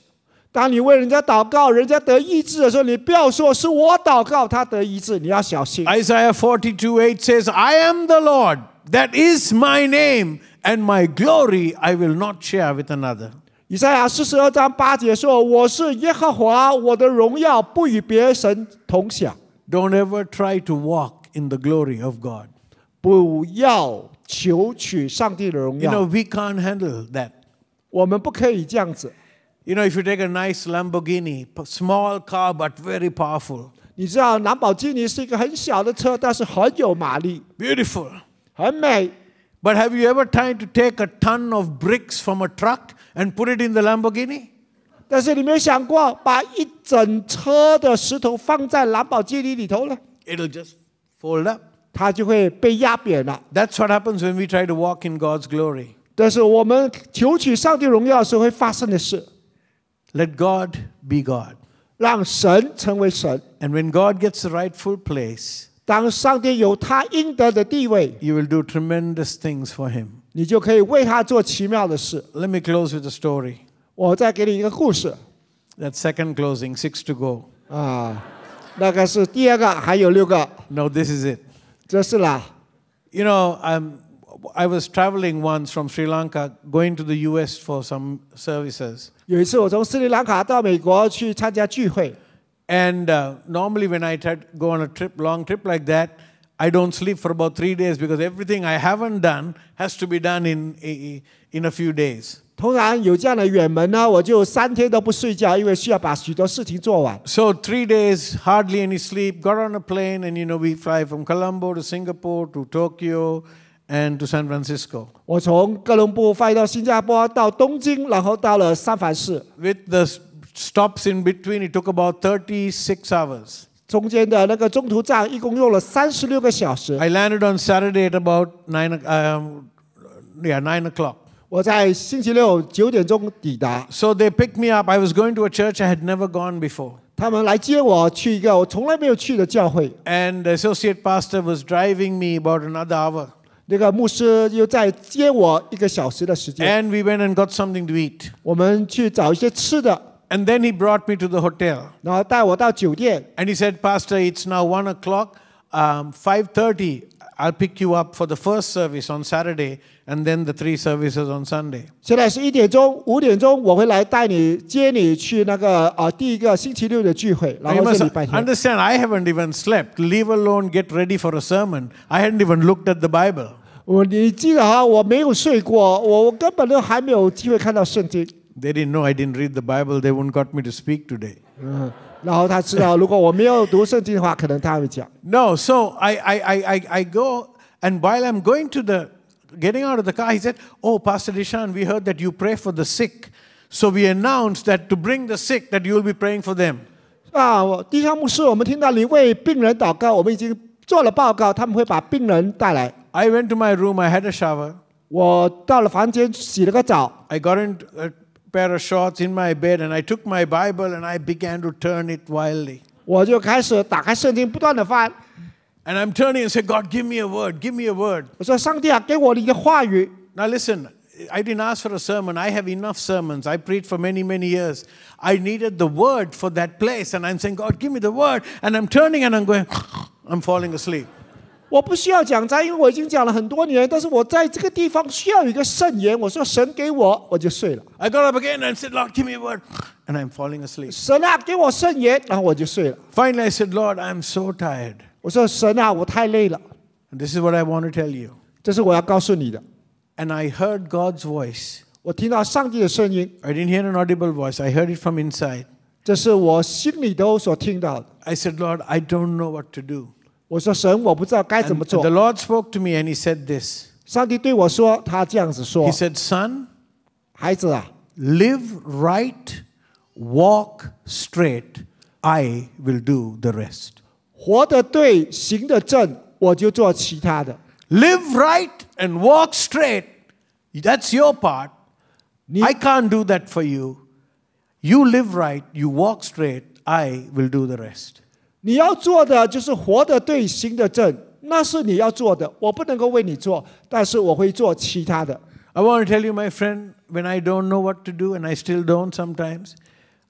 当你为人家祷告，人家得医治的时候，你不要说是我祷告他得医治，你要小心。 Isaiah forty-two eight says, I am the Lord, that is my name, and my glory I will not share with another. 以赛亚四十二章八节说：“我是耶和华，我的荣耀不与别神同享。” Don't ever try to walk in the glory of God. 不要求取上帝的荣 You know, 耀。 we can't handle that. 我们不可以这样子。 You know, if you take a nice Lamborghini, small car but very powerful, 你知道兰博基尼是一个很小的车，但是很有马力， beautiful. 很美。 But have you ever tried to take a ton of bricks from a truck and put it in the Lamborghini? 但是你没有想过，把一整车的石头放在兰博基尼里头呢？ It'll just fold up. 它就会被压扁了。 That's what happens when we try to walk in God's glory. 但是我们求取上帝荣耀时会发生的事， Let God be God. 让神成为神。 And when God gets the rightful place, 当上帝有他应得的地位， you will do tremendous things for Him. 你就可以为他做奇妙的事。 Let me close with a story. 我再给你一个故事 That second closing, six to go. 啊，那个是第二个，还有六个， No, this is it. 这是啦。 You know, um, I was traveling once from Sri Lanka, going to the U S for some services. 有一次我从斯里兰卡到美国去参加聚会， And uh, normally when I try to go on a trip, long trip like that, I don't sleep for about three days because everything I haven't done has to be done in, in a few days. 通常有这样的远门呢，我就三天都不睡觉，因为需要把许多事情做完。 So three days, hardly any sleep, got on a plane and you know we fly from Colombo to Singapore to Tokyo and to San Francisco. 我从哥伦布飞到新加坡，到东京，然后到了三藩市。 With the stops in between, it took about thirty-six hours. 中间的那个中途站一共用了三十六个小时。 I landed on Saturday at about nine, um, yeah, nine o'clock. 我在星期六九点钟抵达， So they picked me up. I was going to a church I had never gone before. 他们来接我去一个我从来没有去的教会。 And the associate pastor was driving me about another hour. 那个牧师又在接我一个小时的时间。 And we went and got something to eat. 我们去找一些吃的， And then he brought me to the hotel. 然后带我到酒店。 And he said, Pastor, it's now one o'clock. Um, five thirty, I'll pick you up for the first service on Saturday and then the three services on Sunday. 现在是一点钟，五点钟我会来带你接你去那个啊、呃、第一个星期六的聚会， Now 然 you 后 must 是礼拜天。 understand, I haven't even slept, leave alone get ready for a sermon. I hadn't even looked at the Bible. 我你记得哈，我没有睡过，我我根本都还没有机会看到圣经。 They didn't know I didn't read the Bible. They wouldn't got me to speak today. 嗯，然后他知道，如果我没有读圣经的话，可能他会讲。 No, so I, I, I, I, I go, and while I'm going to the, getting out of the car, he said, oh, Pastor Dishan, we heard that you pray for the sick. So we announced that to bring the sick, that you will be praying for them. 啊，我弟兄牧师，我们听到你为病人祷告，我们已经做了报告，他们会把病人带来。 I went to my room, I had a shower. 我到了房间洗了个澡， I got into a pair of shorts in my bed and I took my Bible and I began to turn it wildly. 我就开始打开圣经，不断的翻。 And I'm turning and say, God, give me a word, give me a word. 我说：“上帝啊，给我你的话语。” Now listen, I didn't ask for a sermon. I have enough sermons. I preached for many, many years. I needed the word for that place. And I'm saying, God, give me the word. And I'm turning and I'm going, I'm falling asleep. 我不需要讲章，因为我已经讲了很多年。但是我在这个地方需要有一个圣言。我说：“神给我，我就睡了。” I got up again and said, Lord, give me a word. And I'm falling asleep. 神啊，给我圣言，然后我就睡了。 Finally, I said, Lord, I'm so tired. 我说：“神啊，我太累了。” And this is what I want to tell you. 这是我要告诉你的。 And I heard God's voice. 我听到上帝的声音， I didn't hear an audible voice. I heard it from inside. 这是我心里头所听到的。 I said, Lord, I don't know what to do. 我说：“神，我不知道该怎么 And 做。 the Lord spoke to me and he said this. 上帝对我说：“他这样子说 He，said, Son, 孩子啊， live right, walk straight. I will do the rest. 活得对，行得正，我就做其他的。 Live right and walk straight. That's your part. I can't do that for you. You live right, you walk straight. I will do the rest. 你要做的就是活得对，行得正，那是你要做的，我不能够为你做，但是我会做其他的。” I want to tell you, my friend, when I don't know what to do, and I still don't sometimes,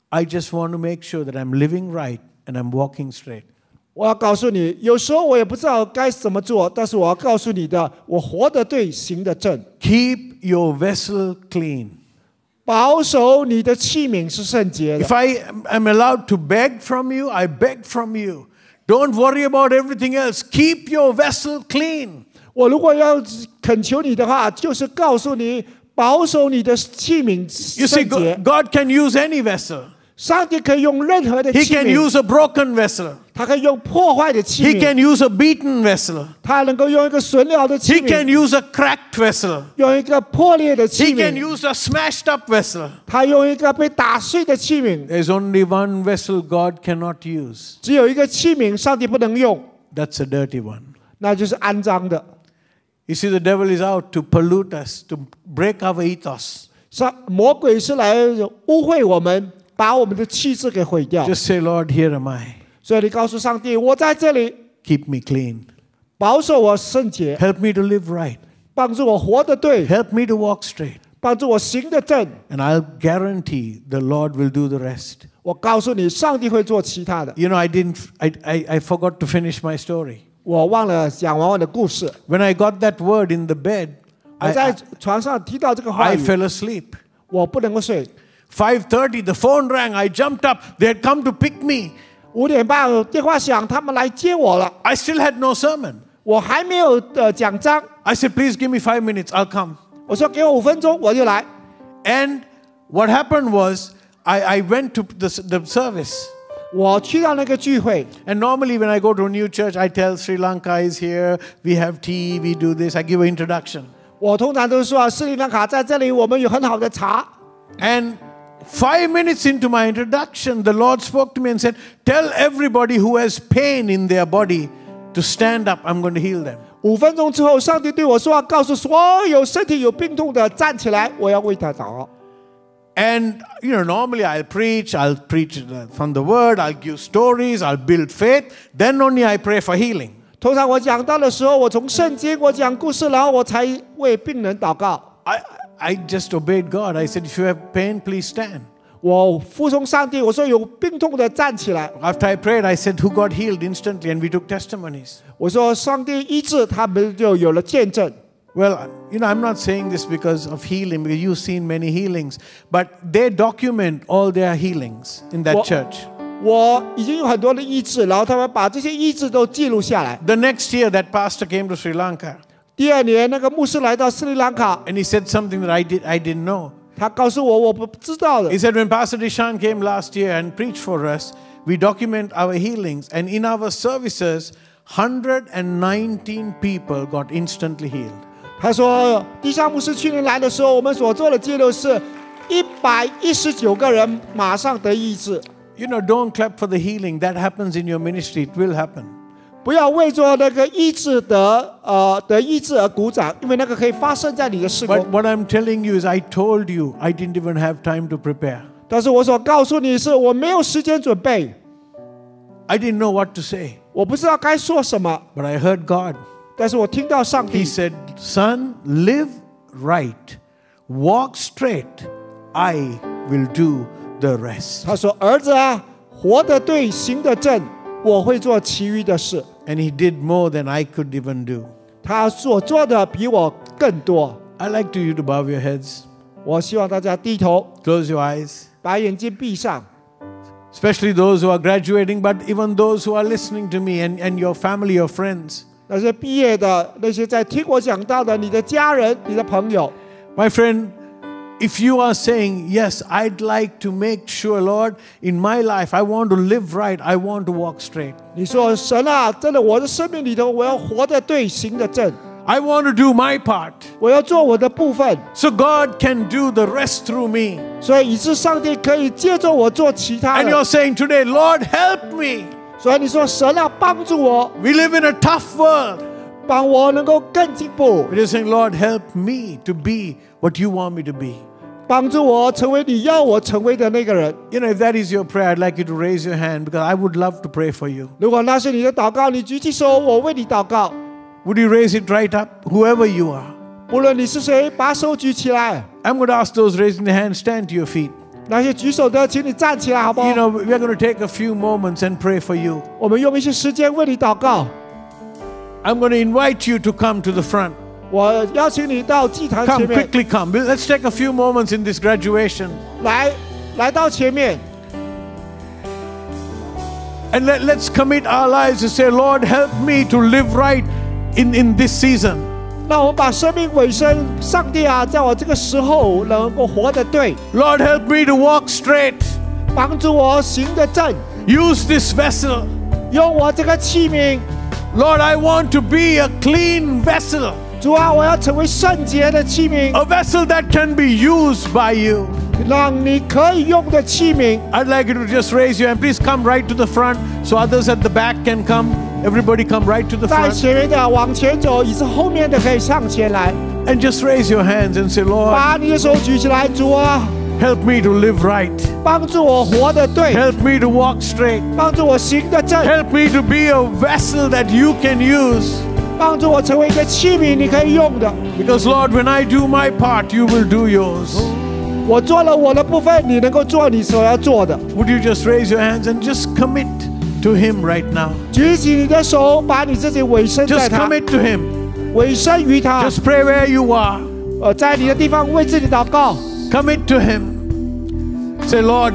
I just want to make sure that I'm living right and I'm walking straight. 我要告诉你，有时候我也不知道该怎么做，但是我要告诉你的，我活得对，行得正。 Keep your vessel clean. 保守你的器皿是圣洁的。 If I am allowed to beg from you, I beg from you. Don't worry about everything else. Keep your vessel clean. 我如果要恳求你的话，就是告诉你，保守你的器皿 You see, 圣洁。 God, God can use any vessel. 上帝可以用任何的 He 器 can 皿， use a broken vessel. 他可以用破坏的器 He 皿， can use a beaten vessel. 他能够用一个损了的器 He can 皿， use a cracked vessel. 用一个破裂的器 He can 皿， use a smashed up vessel. 他用一个被打碎的器皿。 There's only one vessel God cannot use. 只有一个器皿，上帝不能用， That's a dirty one. 那就是肮脏的。 You see, the devil is out to pollute us, to break our ethos. 上魔鬼是来污秽我们，把我们的气质给毁掉。 Just say, Lord, here am I. 所以你告诉上帝，我在这里， Keep me clean. 保守我圣洁， Help me to live right. 帮助我活得对， Help me to walk straight. 帮助我行得正。 And I'll guarantee the Lord will do the rest. 我告诉你，上帝会做其他的。 You know, I didn't, I, I, I forgot to finish my story. 我忘了讲完我的故事。 When I got that word in the bed, 我 I, 在 I, 床上听到这个话 I 语， fell asleep. 我不能够睡。 five thirty, the phone rang. I jumped up. They had come to pick me. 五点半电话响，他们来接我了。 I still had no sermon. 我还没有的讲章， I said, please give me five minutes. I'll come. 我说给我五分钟，我就来。 And what happened was, I, I went to the, the service. 我去到那个聚会， And normally when I go to a new church, I tell Sri Lanka is here, we have tea, we do this, I give an introduction. 我通常都说斯里兰卡在这里，我们有很好的茶。 And five minutes into my introduction, the Lord spoke to me and said, tell everybody who has pain in their body to stand up, I'm going to heal them. 五分钟之后，上帝对我说：“告诉所有身体有病痛的站起来，我要为他祷告。” And, you know, normally I'll preach, I'll preach from the word, I'll give stories, I'll build faith, then only I pray for healing. 通常我讲到的时候，我从圣经我讲故事，然后我才为病人祷告。 I, I just obeyed God. I said, if you have pain, please stand. 我服从上帝，我说有病痛的站起来。 After I prayed, I said, who got healed instantly? And we took testimonies. 我说上帝医治，他们就有了见证。 Well, you know, I'm not saying this because of healing, because you've seen many healings, but they document all their healings in that Well- church. 我已经有很多的医治，然后他们把这些医治都记录下来。 The next year, that pastor came to Sri Lanka, 第二年，那个牧师来到斯里兰卡， and he said something that I, did, I didn't know. 他告诉我我不知道的 He。said, when Pastor Dishan came last year and preached for us, we document our healings, and in our services, one hundred nineteen people got instantly healed. 他说，地下牧师去年来的时候，我们所做的记录是一百一十九个人马上得医治。 You know, don't clap for the healing. That happens in your ministry. It will happen. 不要为做那个医治得呃得医治而鼓掌，因为那个可以发生在你的事工 But。what I'm telling you is, I told you, I didn't even have time to prepare. 但是我所告诉你是我没有时间准备， I didn't know what to say, 我不知道该说什么， but I heard God. 但是我听到上 He 帝 said, son, live right, walk straight. I will do the rest. 他说：“儿子啊，活得对，行得正，我会做其余的事。 And he did more than I could even do. ” 他所做的比我更多。 I'd like to you to bow your heads, 我希望大家低头， close your eyes, 把眼睛闭上。 especially those who are graduating, but even those who are listening to me and, and your family, your friends. 那些毕业的，那些在听我讲到的，你的家人、你的朋友， My friend, if you are saying, yes, I'd like to make sure, Lord, in my life, I want to live right, I want to walk straight. 你说神啊，真的，我的生命里头，我要活得对，行得正， I want to do my part 我要做我的部分， so God can do the rest through me. 所以以致上帝可以借着我做其他 And 的。 you're saying today, Lord, help me. 所以你说神啊，帮助我， We live in a tough world. 帮我能够更进步， But you're saying, Lord, help me to be what you want me to be. 帮助我成为你要我成为的那个人。 You know, if that is your prayer, I'd like you to raise your hand because I would love to pray for you. 如果那是你的祷告，你举起手，我为你祷告。 Would you raise it right up, whoever you are? 不论你是谁，把手举起来。 I'm going to ask those raising their hands, stand to your feet. 那些举手的，请你站起来，好不好 You know, we're going to take a few moments and pray for you. 我们用一些时间为你祷告。 I'm going to invite you to come to the front. 我邀请你到祭坛 Come, 前面， quickly come. Let's take a few moments in this graduation. 来，来到前面， And let, let's commit our lives to say, Lord, help me to live right in, in this season. 让我们把生命委身，上帝啊，在我这个时候能够活得对， Lord, help me to walk straight. 帮助我行得正， Use this vessel. 用我这个器皿。 Lord, I want to be a clean vessel. 主啊，我要成为圣洁的器皿， A vessel that can be used by you. 让你可以用的器皿。 I'd like you to just raise your hand. Please come right to the front so others at the back can come. Everybody come right to the 在 front. 前面的往前走，以致后面的可以上前来， And just raise your hands and say, Lord, 把你的手举起来，主啊， help me to live right. 帮助我活得对， Help me to walk straight. 帮助我行得正， Help me to be a vessel that you can use. 帮助我成为一个器皿，你可以用的。 Because Lord, when I do my part, you will do yours. 我做了我的部分，你能够做你所要做的。 Would you just raise your hands and just commit to Him right now? 举起你的手，把你自己委身在 Just 他， commit to Him. 委身于他。 Just pray where you are. 呃，在你的地方为自己祷告， Commit to Him. Say, Lord,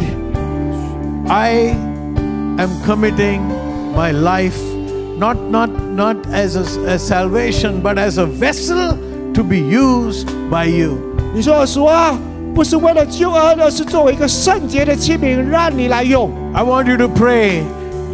I am committing my life not not not as a, as salvation, but as a vessel to be used by you. 你说主啊，不是为了救恩，而是作为一个圣洁的器皿，让你来用。 I want you to pray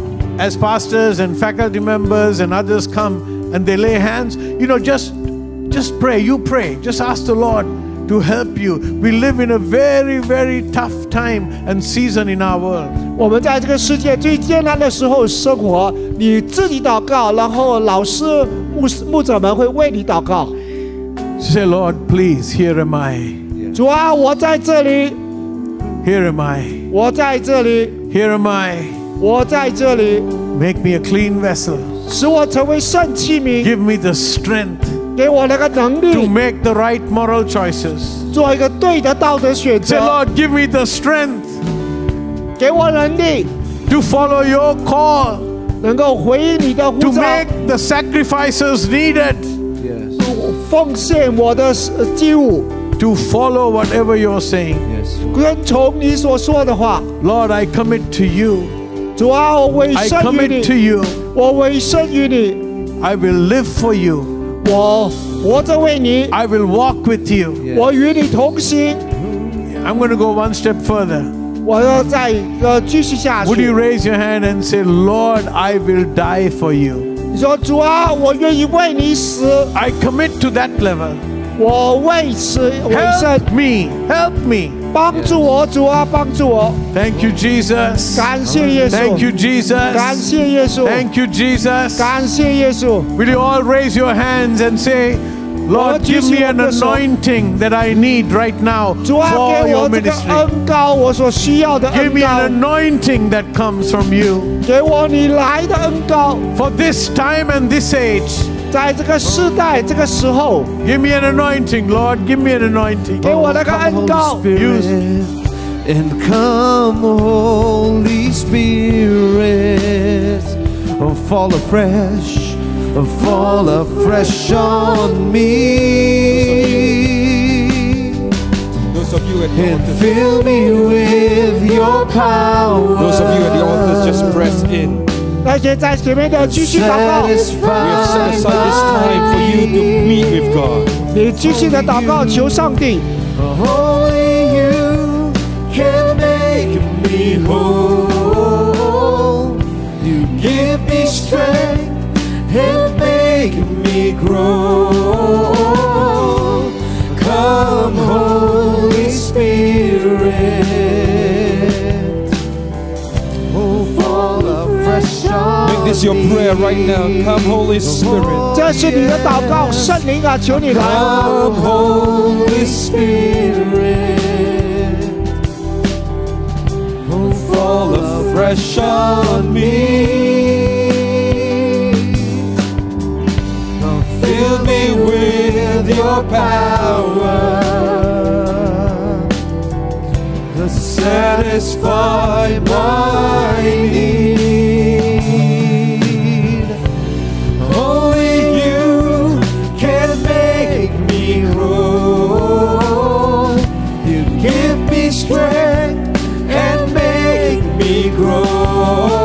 as pastors and faculty members and others come and they lay hands. You know, just just pray. You pray. Just ask the Lord to help you. We live in a very, very tough time and season in our world. 我们在这个世界最艰难的时候生活，你自己祷告，然后老师、牧师、牧者们会为你祷告。 Say, Lord, please, here am I. 主啊，我在这里， Here am I. 我在这里， Here am I. 我在这里， Make me a clean vessel. 使我成为圣器皿， Give me the strength 给我那个能 to 力， make the right moral choices. 做一个对的道德选 Say, 择， Lord, give me the strength 给我能力， to follow your call, 能够回应你的呼 to 召， make the sacrifices needed, Yes. 奉献我的呃祭物， to follow whatever you're saying. Yes. 跟从你所说的话。 Lord, I commit to you. 主啊，我委 I 身于 commit to 你， you. 我委身于你， I will live for you. 我活着为你， I will walk with you. 我与你同行。 I'm going to go one step further. 我要再呃继续下 Would you 去。 raise your hand and say, Lord, I will die for you. 你说主啊，我愿意为你死， I commit to that level. 我为此委身， Help me. Help me. 帮助我，主啊，帮助我。 Thank you, Jesus. 感谢耶 Thank you, 稣， Jesus. 感谢耶稣， Thank you, Jesus. 感谢耶稣。 Will you all raise your hands and say, Lord, give me an anointing that I need right now 主啊， for 给 your 我这个 ministry. 恩膏，我所需要的 Give 恩 me an 膏， anointing that comes from you 给我你来的恩膏， for this time and this age. 在这个时代这个时候， Give me an anointing, Lord. Give me an anointing. 给我那个恩膏。 Use And come, Holy Spirit, oh, fall afresh, oh, fall afresh on me, Those of you at the and altar, fill me with your power. those of you at the altar, just press in. 那些在前面的继续祷告， We have set aside this time for you to meet with God. 你继续的祷告，求上帝。 Only you can make me whole. You give me strength and make me grow. Come, Holy Spirit. Oh, fall afresh on Make this your prayer right now. Come, Holy Spirit. 这是你的祷告，圣灵啊，求你来。 Come, Holy Spirit. Oh, fall afresh on me. Oh, fill me with your power. satisfy my need. Only you can make me whole. You give me strength and make me grow.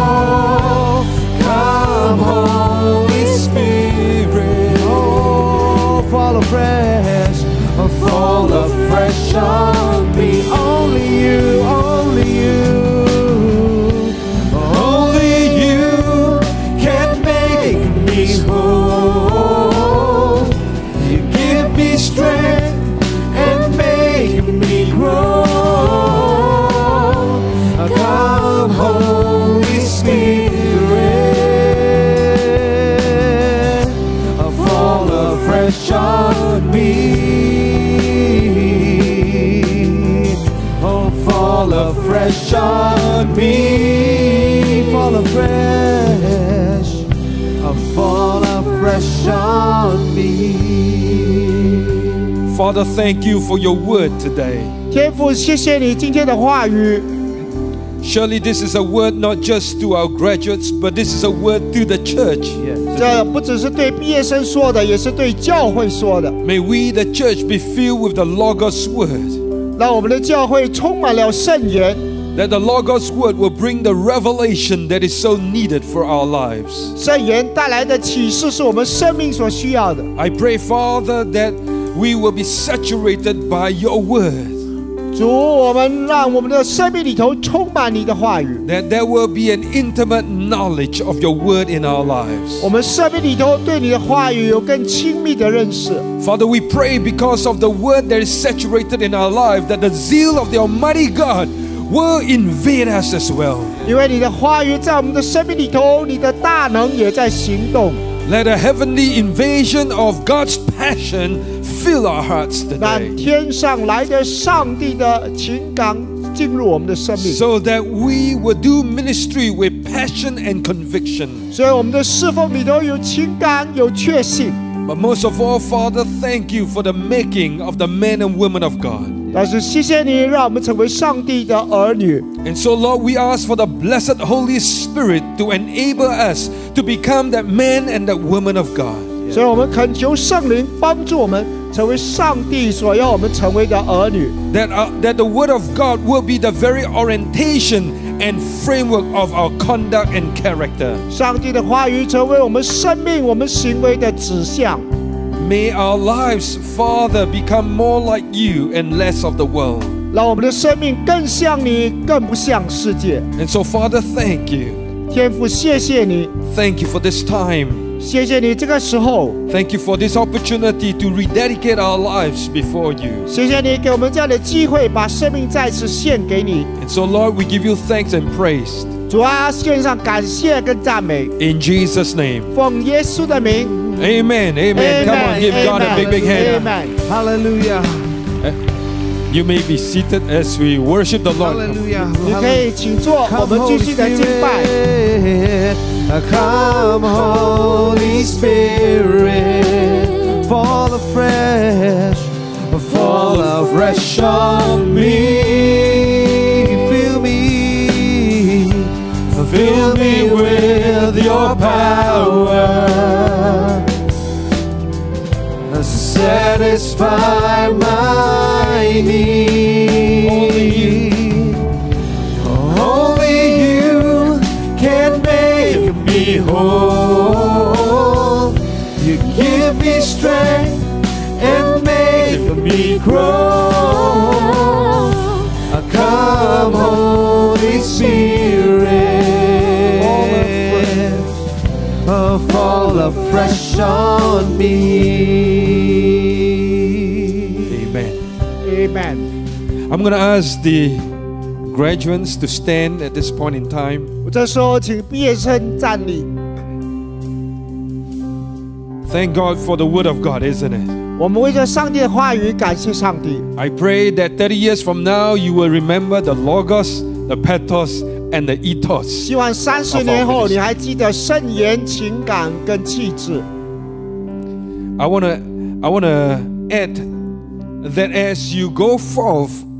Come, Holy Spirit, oh, fall afresh, oh, fall afresh on me. Only you, only you, only you can make me whole. You give me strength and make me grow. Come, Holy Spirit, fall afresh on me. Oh, fall afresh on me. Fall afresh, oh, fall afresh on me. Father, thank you for your word today. 天父，谢谢你今天的话语。 Surely this is a word not just to our graduates, but this is a word to the church. 这不只是对毕业生说的，也是对教会说的。 May we, the church, be filled with the Logos word. 让我们的教会充满了圣言。 That the Logos word will bring the revelation that is so needed for our lives. 圣言带来的启示是我们生命所需要的。 I pray, Father, that we will be saturated by your word. 主，我们让我们的生命里头充满你的话语。 That there will be an intimate knowledge of your word in our lives. 我们生命里头对你的话语有更亲密的认识。 Father, we pray because of the word that is saturated in our life, that the zeal of the Almighty God will invade us as well. 因为你的话语在我们的生命里头，你的大能也在行动。 Let a heavenly invasion of God's passion fill our hearts 让 today. 天上来的上帝的情感进入我们的生命， So that we will do ministry with passion and conviction. 所以我们的侍奉里头有情感，有确信。 But most of all, Father, thank you for the making of the men and women of God. 但是谢谢你，让我们成为上帝的儿女。 And so, Lord, we ask for the blessed Holy Spirit to enable us to become that man and that woman of God. 所以我们恳求圣灵帮助我们成为上帝所要我们成为的儿女。 That, uh, that the Word of God will be the very orientation and framework of our conduct and character. 上帝的话语成为我们生命、我们行为的指向。 May our lives, Father, become more like you and less of the world. 让我们的生命更像你，更不像世界。 And so, Father, thank you. 天父，谢谢你， Thank you for this time. 谢谢你这个时候， Thank you for this opportunity to rededicate our lives before you. 谢谢你给我们这样的机会，把生命再次献给你。 And so, Lord, we give you thanks and praise. 主啊，献上感谢跟赞美， In Jesus' name. 奉耶稣的名。 Amen. Amen. Come on, give God a big, big hand. Amen. Hallelujah. You may be seated as we worship the Lord. Hallelujah. 你可以请坐，我们继续的敬拜。 Come, Holy Spirit, fall afresh, fall afresh on me. Fill me, fill me with your power. Satisfy my need. Only you can make me whole. You give me strength and make me grow. Come, Holy Spirit, oh, fall afresh on me. Amen. I'm going to ask the graduates to stand at this point in time. 我这时候请毕业生站立。 Thank God for the Word of God, isn't it? 我们为着上帝的话语感谢上帝。 I pray that thirty years from now you will remember the Logos, the Pathos, and the Ethos. 希望三十年后你还记得圣言、情感跟气质。 I want to I want to add that as you go forth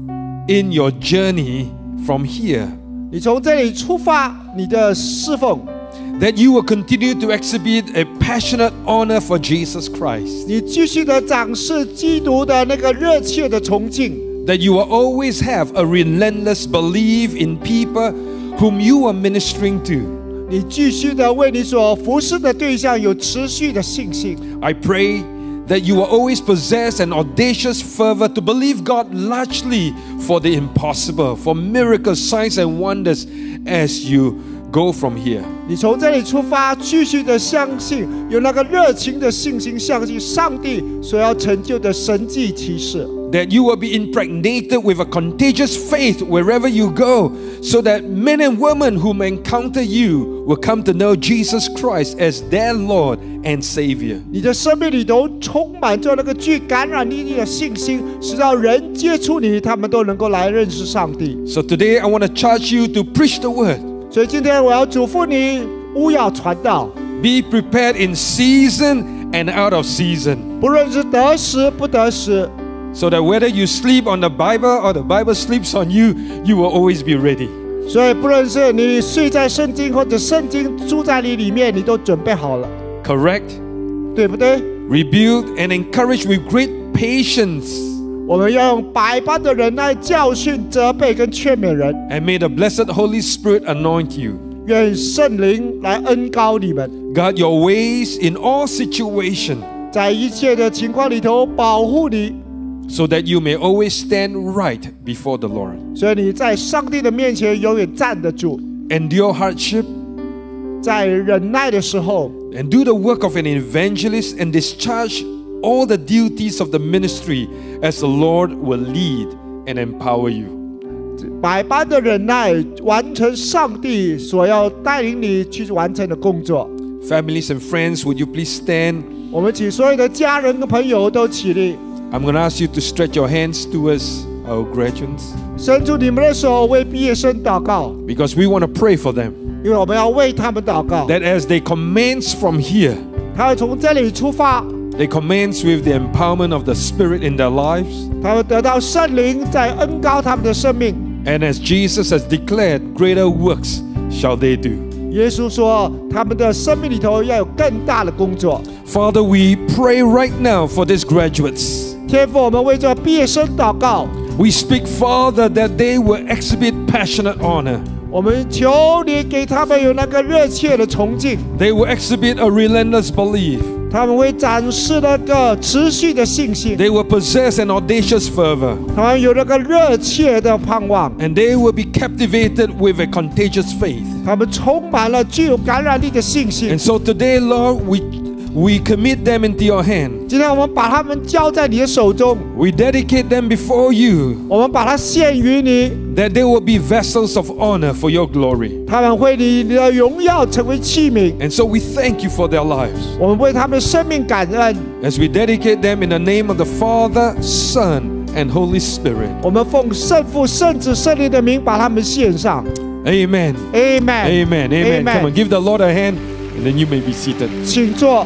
in your journey from here. 你从这里出发，你的侍奉， That you will continue to exhibit a passionate honor for Jesus Christ. 你继续的展示基督的那个热切的崇敬。 That you will always have a relentless belief in people whom you are ministering to. 你继续的为你所服侍的对象有持续的信心。 I pray that you will always possess an audacious fervor to believe God largely for the impossible, for miracles, signs and wonders as you go from here. 你从这里出发，继续的相信，有那个热情的信心，相信上帝所要成就的神迹奇事。 That you will be impregnated with a contagious faith wherever you go, so that men and women whom encounter you will come to know Jesus Christ as their Lord and Savior. 你的生命里头充满着那个具感染力的信心，使到人接触你，他们都能够来认识上帝。 So today I want to charge you to preach the word. 所以今天我要嘱咐你，勿要传道。 Be prepared in season and out of season. 不论是得时不得时。 So that whether you sleep on the Bible or the Bible sleeps on you, you will always be ready. 所以不论是你睡在圣经，或者圣经住在你里面，你都准备好了。 Correct? 对不对？ Rebuke and encourage with great patience. 我们要用百般的忍耐教训、责备跟劝勉人。 And may the blessed Holy Spirit anoint you. 愿圣灵来恩膏你们。 Guard your ways in all situations. 在一切的情况里头保护你。 So that you may always stand right before the Lord. 所以你在上帝的面前永远站得住。 Endure hardship. 在忍耐的时候。 And do the work of an evangelist and discharge all the duties of the ministry as the Lord will lead and empower you. 百般的忍耐，完成上帝所要带领你去完成的工作。 Families and friends, would you please stand? 我们请所有的家人跟朋友都起立。 I'm going to ask you to stretch your hands towards our graduates. 伸出你们的手为毕业生祷告。 Because we want to pray for them. 因为我们要为他们祷告。 That as they commence from here, 他们从这里出发。 they commence with the empowerment of the Spirit in their lives. 他们得到圣灵在恩膏他们的生命。 And as Jesus has declared, greater works shall they do. 耶稣说，他们的生命里头要有更大的工作。 Father, we pray right now for these graduates. 天父，我们为这毕业生祷告。 We speak, Father, that they will exhibit passionate honor. 我们求你给他们有那个热切的崇敬。 They will exhibit a relentless belief. 他们会展示那个持续的信心。 They will possess an audacious fervor. 他们有那个热切的盼望。 And they will be captivated with a contagious faith. 他们充满了具有感染力的信心。 And so today, Lord, we we commit them into your hand. 今天我们把他们交在你的手中。 We dedicate them before you. 我们把它献于你。 That they will be vessels of honor for your glory. 他们会以你的荣耀成为器皿。 And so we thank you for their lives. 我们为他们的生命感恩。 As we dedicate them in the name of the Father, Son, and Holy Spirit. 我们奉圣父、圣子、圣灵的名把他们献上。 Amen. Amen. Amen. Amen. Come on, give the Lord a hand, and then you may be seated. 请坐。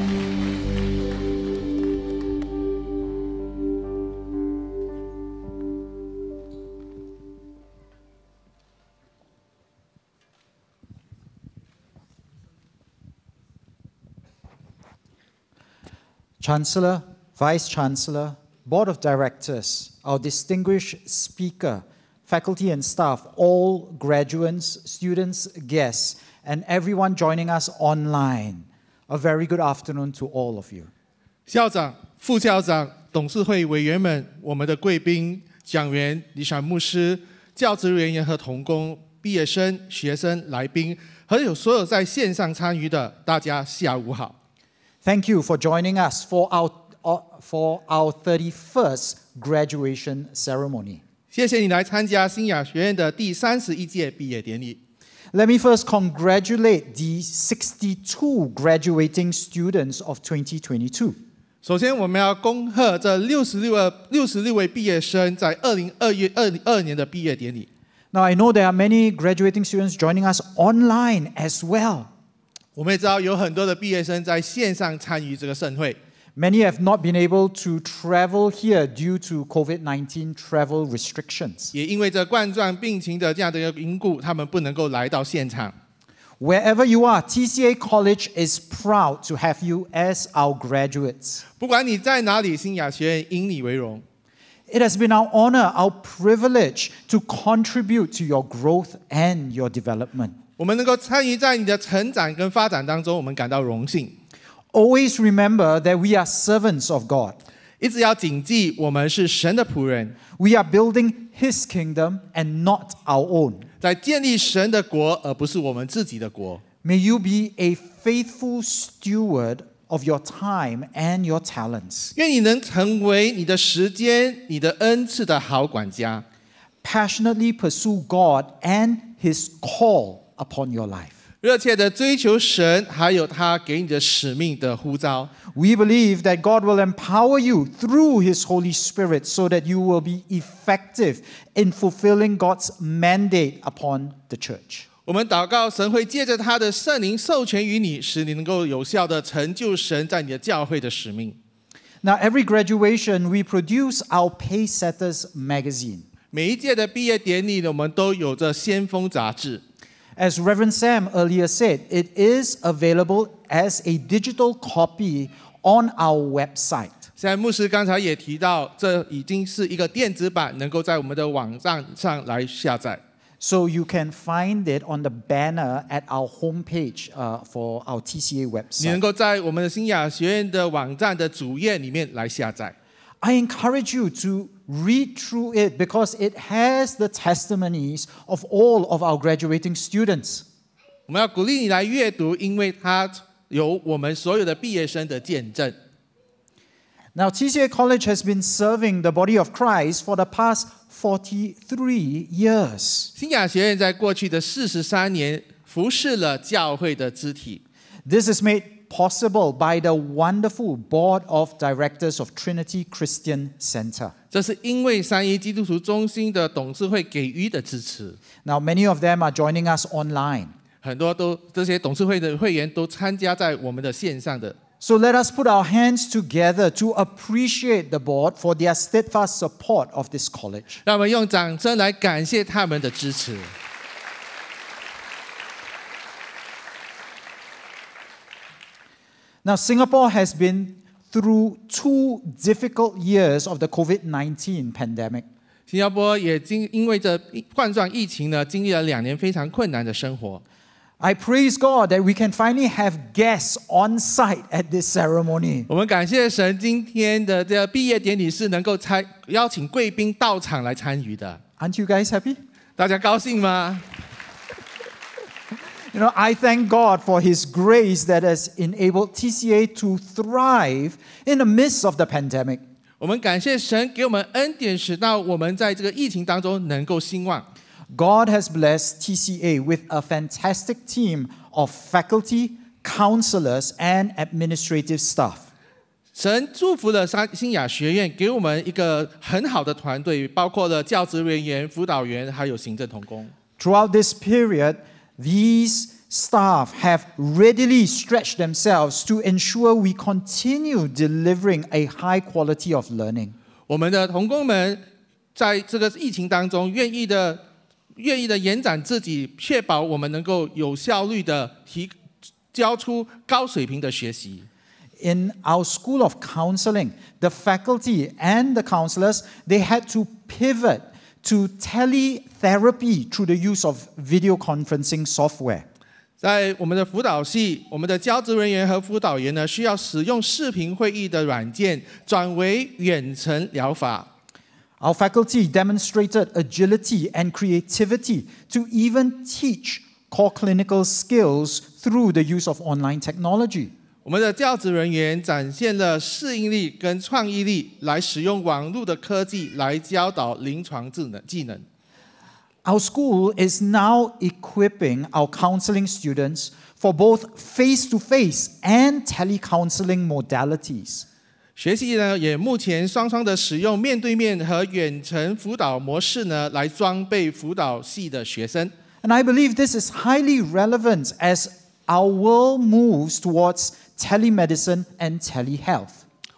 Chancellor, Vice Chancellor, Board of Directors, our distinguished speaker, faculty and staff, all graduates, students, guests, and everyone joining us online, a very good afternoon to all of you. 校长、副校长、董事会委员们、我们的贵宾、讲员、理想牧师、教职人员和同工、毕业生、学生、来宾，还有所有在线上参与的，大家下午好。 Thank you for joining us for our, for our thirty-first graduation ceremony. 谢谢你来参加新雅学院的第三十一届毕业典礼。 Let me first congratulate the sixty-two graduating students of twenty twenty-two. 首先，我们要恭贺这六十六位六十六位毕业生在二零二月二零二二年的毕业典礼。 Now I know there are many graduating students joining us online as well. 我们也知道有很多的毕业生在线上参与这个盛会。 Many have not been able to travel here due to COVID nineteen travel restrictions. 也因为这冠状病情的这样的一个因故，他们不能够来到现场。 Wherever you are, T C A College is proud to have you as our graduates. 不管你在哪里，新雅学院因你为荣。 It has been our honor, our privilege to contribute to your growth and your development. 我们能够参与在你的成长跟发展当中，我们感到荣幸。 Always remember that we are servants of God. 一直要谨记，我们是神的仆人， We are building His kingdom and not our own. 在建立神的国，而不是我们自己的国。 May you be a faithful steward of your time and your talents. 愿你能成为你的时间、你的恩赐的好管家， Passionately pursue God and His call upon your life. 热切的追求神，还有他给你的使命的呼召。 We believe that God will empower you through His Holy Spirit so that you will be effective in fulfilling God's mandate upon the church. 我们祷告，神会借着他的圣灵授权于你，使你能够有效的成就神在你的教会的使命。 Now, every graduation, we produce our Pacesetters magazine. 每一届的毕业典礼呢，我们都有着先锋杂志。 As Reverend Sam earlier said, it is available as a digital copy on our website. 现在牧师刚才也提到，这已经是一个电子版，能够在我们的网站上来下载。 So you can find it on the banner at our homepage uh, for our T C A 你能 website. 够在我们的新雅学院的网站的主页里面来下载。 I encourage you to read through it because it has the testimonies of all of our graduating students. 我们要鼓励你来阅读，因为它有我们所有的毕业生的见证。 Now, T C A College has been serving the body of Christ for the past forty-three years. 新雅学院在过去的四十三年服侍了教会的肢体。 This is made possible by the wonderful board of directors of Trinity Christian Center. 这是因为三一基督徒中心的董事会给予的支持。 Now, many of them are joining us online. 很多都这些董事会的会员都参加在我们的线上的。 So let us put our hands together to appreciate the board for their steadfast support of this college. 让我们用掌声来感谢他们的支持。 Now, Singapore has been through two difficult years of the COVID nineteen pandemic. 新加坡也经因为这冠状疫情呢，经历了两年非常困难的生活。 I praise God that we can finally have guests on site at this ceremony. 我们感谢神，今天的这个毕业典礼是能够参邀请贵宾到场来参与的。 Aren't you guys happy? 大家高兴吗？ You know, I thank God for His grace that has enabled T C A to thrive in the midst of the pandemic. 我们感谢神给我们恩典，使到我们在这个疫情当中能够兴旺。 God has blessed T C A with a fantastic team of faculty, counselors, and administrative staff. 神祝福了三新雅学院，给我们一个很好的团队，包括了教职人员、辅导员，还有行政同工。 Throughout this period, these staff have readily stretched themselves to ensure we continue delivering a high quality of learning. 我们的同工们在这个疫情当中，愿意的、愿意的延展自己，确保我们能够有效率的提交出高水平的学习。 In our School of Counseling, the faculty and the counselors, they had to pivot to teletherapy through the use of video conferencing software. 在我们的辅导系，我们的教职人员和辅导员呢，需要使用视频会议的软件，转为远程疗法。 Our faculty demonstrated agility and creativity to even teach core clinical skills through the use of online technology. 我们的教职人员展现了适应力跟创意力，来使用网络的科技来教导临床技能技能。 Our school is now equipping our counseling students for both face-to-face and telecounseling modalities. 学习呢，也目前双双的使用面对面和远程辅导模式呢，来装备辅导系的学生。 And I believe this is highly relevant as our world moves towards telemedicine and telehealth.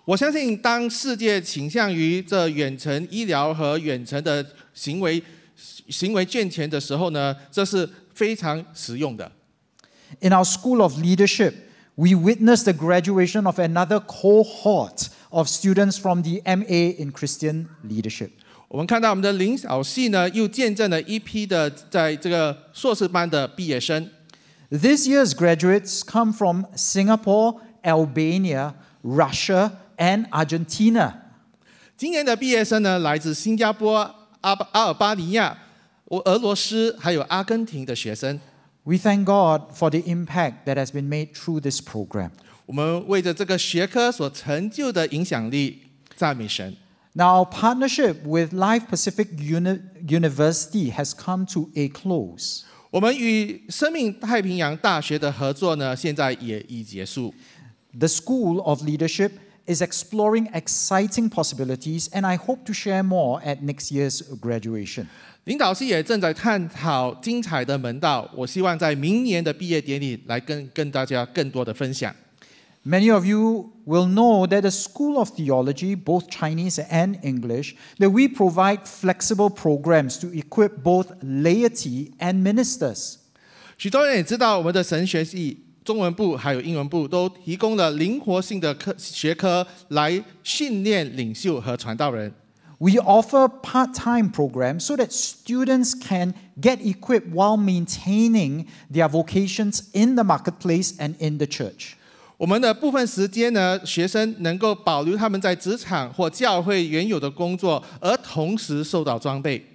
我相信，当世界倾向于这远程医疗和远程的行为行为健全的时候呢，这是非常实用的。 In our School of Leadership, we witnessed the graduation of another cohort of students from the M A in Christian Leadership. 我们看到我们的灵小系呢，又见证了一批的在这个硕士班的毕业生。 This year's graduates come from Singapore, Albania, Russia, and Argentina. 今年的毕业生呢，来自新加坡、阿阿尔巴尼亚、俄罗斯还有阿根廷的学生。 We thank God for the impact that has been made through this program. 我们为着这个学科所成就的影响力赞美神。 Now, our partnership with Life Pacific Uni- University has come to a close. 我们与生命太平洋大学的合作呢，现在也已结束。 The School of Leadership is exploring exciting possibilities, and I hope to share more at next year's graduation. 领导系也正在探讨精彩的门道，我希望在明年的毕业典礼来跟跟大家更多的分享。 Many of you will know that the School of Theology, both Chinese and English, that we provide flexible programs to equip both laity and ministers. 许多人也知道，我们的神学系中文部还有英文部都提供了灵活性的课学科来训练领袖和传道人。 We offer part-time programs so that students can get equipped while maintaining their vocations in the marketplace and in the church. 我们的部分时间呢，学生能够保留他们在职场或教会原有的工作，而同时受到装备。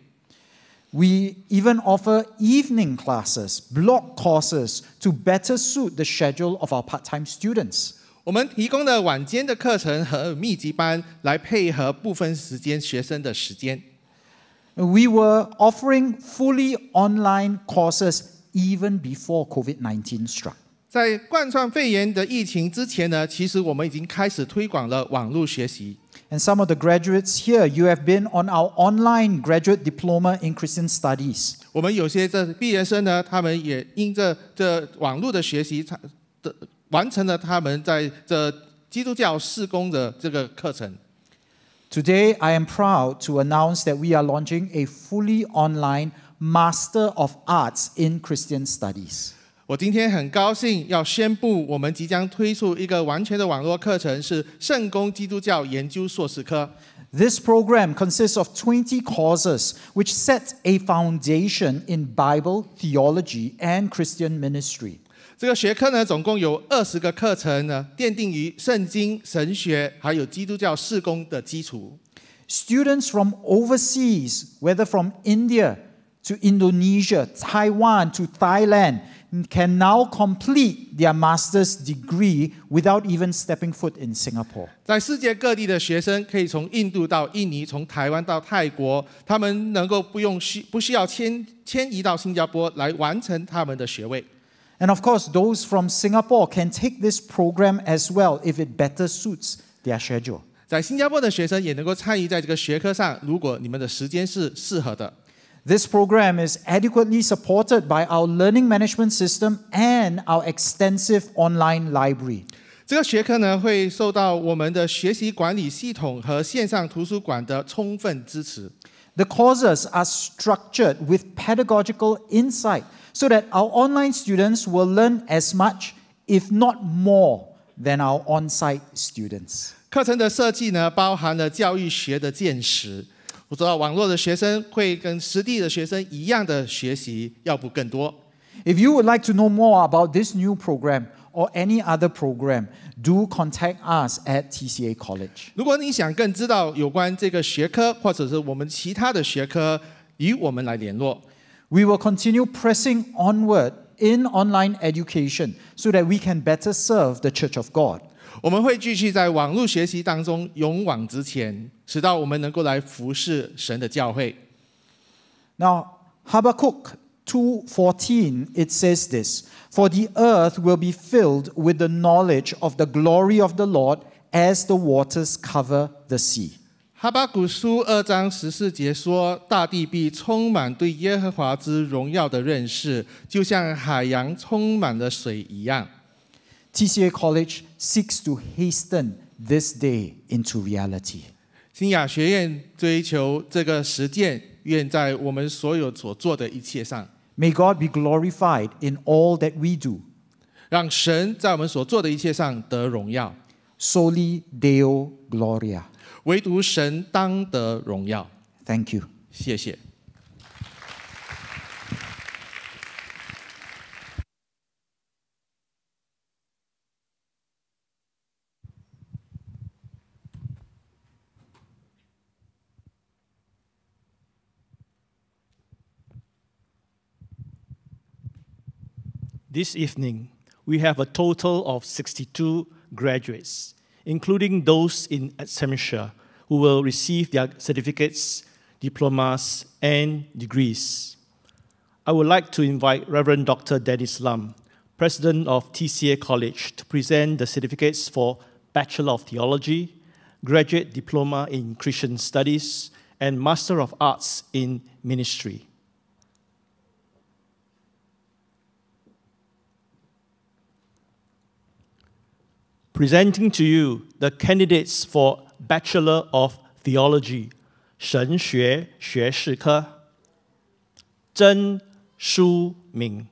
We even offer evening classes, block courses to better suit the schedule of our part-time students. 我们提供了晚间的课程和密集班，来配合部分时间学生的时间。 We were offering fully online courses even before COVID nineteen struck. 在冠状肺炎的疫情之前呢，其实我们已经开始推广了网络学习。 And some of the graduates here, you have been on our online graduate diploma in Christian Studies. 我们有些这毕业生呢，他们也因着这网络的学习，的完成了他们在这基督教事工的这个课程。 Today, I am proud to announce that we are launching a fully online Master of Arts in Christian Studies. 我今天很高兴要宣布，我们即将推出一个完全的网络课程，是圣公基督教研究硕士科。 This program consists of twenty courses which set a foundation in Bible, theology, and Christian ministry. 这个学科呢，总共有二十个课程呢，奠定于圣经、神学还有基督教事工的基础。 Students from overseas, whether from India to Indonesia, Taiwan to Thailand, can now complete their master's degree without even stepping foot in Singapore. 在世界各地的学生可以从印度到印尼，从台湾到泰国，他们能够不用需不需要迁迁移到新加坡来完成他们的学位。 And of course, those from Singapore can take this program as well if it better suits their schedule. 在新加坡的学生也能够参与在这个学科上，如果你们的时间是适合的。 This program is adequately supported by our learning management system and our extensive online library. 这个学科呢，会受到我们的学习管理系统和线上图书馆的充分支持。 The courses are structured with pedagogical insight so that our online students will learn as much, if not more, than our on-site students. 课程的设计呢，包含了教育学的见识。我知道网络的学生会跟实地的学生一样的学习，要不更多。 If you would like to know more about this new program or any other program, do contact us at T C A College. 如果你想更知道有关这个学科，或者是我们其他的学科，与我们来联络。 We will continue pressing onward in online education so that we can better serve the Church of God. 我们会继续在网络学习当中勇往直前，使到我们能够来服侍神的教会。 Now, Habakkuk two fourteen, it says this, "For the earth will be filled with the knowledge of the glory of the Lord as the waters cover the sea." 哈巴谷书二章十四节说：“大地必充满对耶和华之荣耀的认识，就像海洋充满了水一样。” T C A College seeks to hasten this day into reality. 新雅学院追求这个实践，愿在我们所有所做的一切上， May God be glorified in all that we do. 让神在我们所做的一切上得荣耀。 Soli Deo Gloria. 唯独神当得荣耀。 Thank you. 谢谢。 This evening, we have a total of sixty-two graduates, including those in absentia, who will receive their certificates, diplomas, and degrees. I would like to invite Reverend Doctor Dennis Lam, President of T C A College, to present the certificates for Bachelor of Theology, Graduate Diploma in Christian Studies, and Master of Arts in Ministry. Presenting to you the candidates for Bachelor of Theology, 神学学士科，曾书明。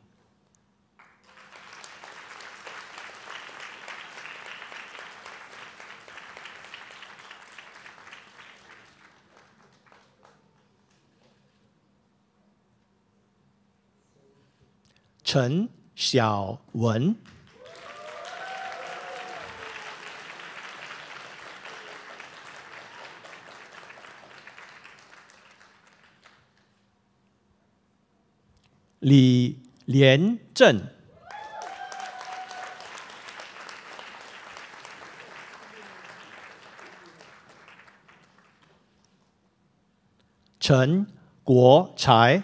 陈小文。 李连正、陈国才、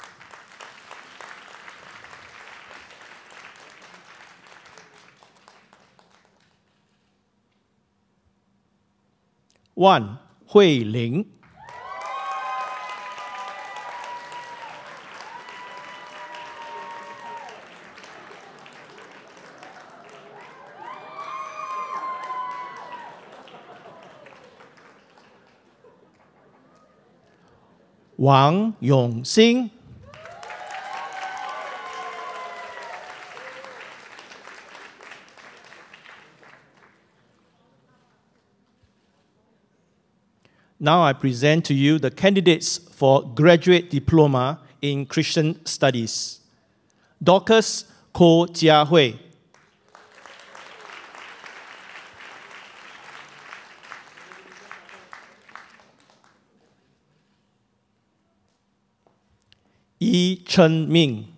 万慧玲。 王永兴、Now I present to you the candidates for Graduate Diploma in Christian Studies. Dorcas Ko Jia Hui. Yi Chen Ming.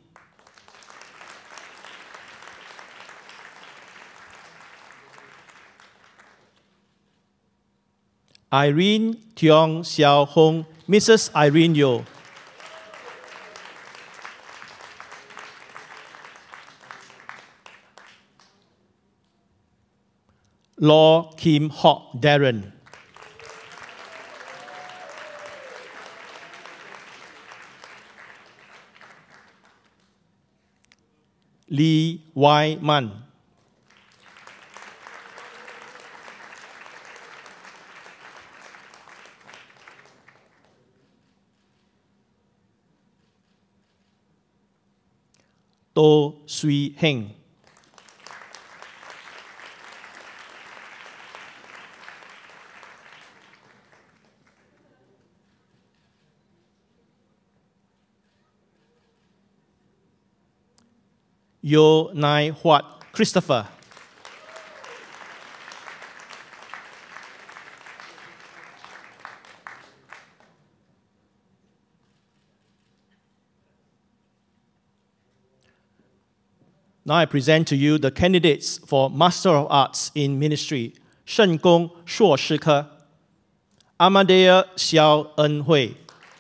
Irene Tiong Xiao Hong, Missus Irene Yo. Law Kim Hock Darren. Lee Wai Man. To Sui Heng. Yo Nai Huat Christopher. Now I present to you the candidates for Master of Arts in Ministry, 圣公硕士科 Amadea Xiao En Hui.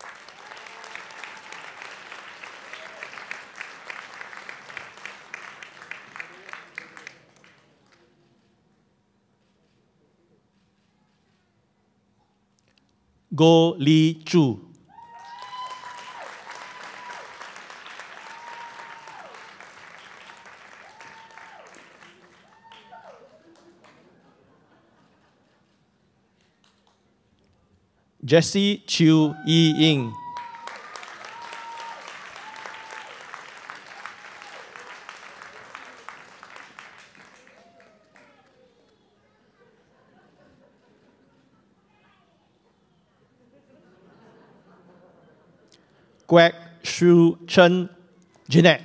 Go Li Zhu. Jessie Chiu Yi Ying. Kwek Shu Chen Jeanette.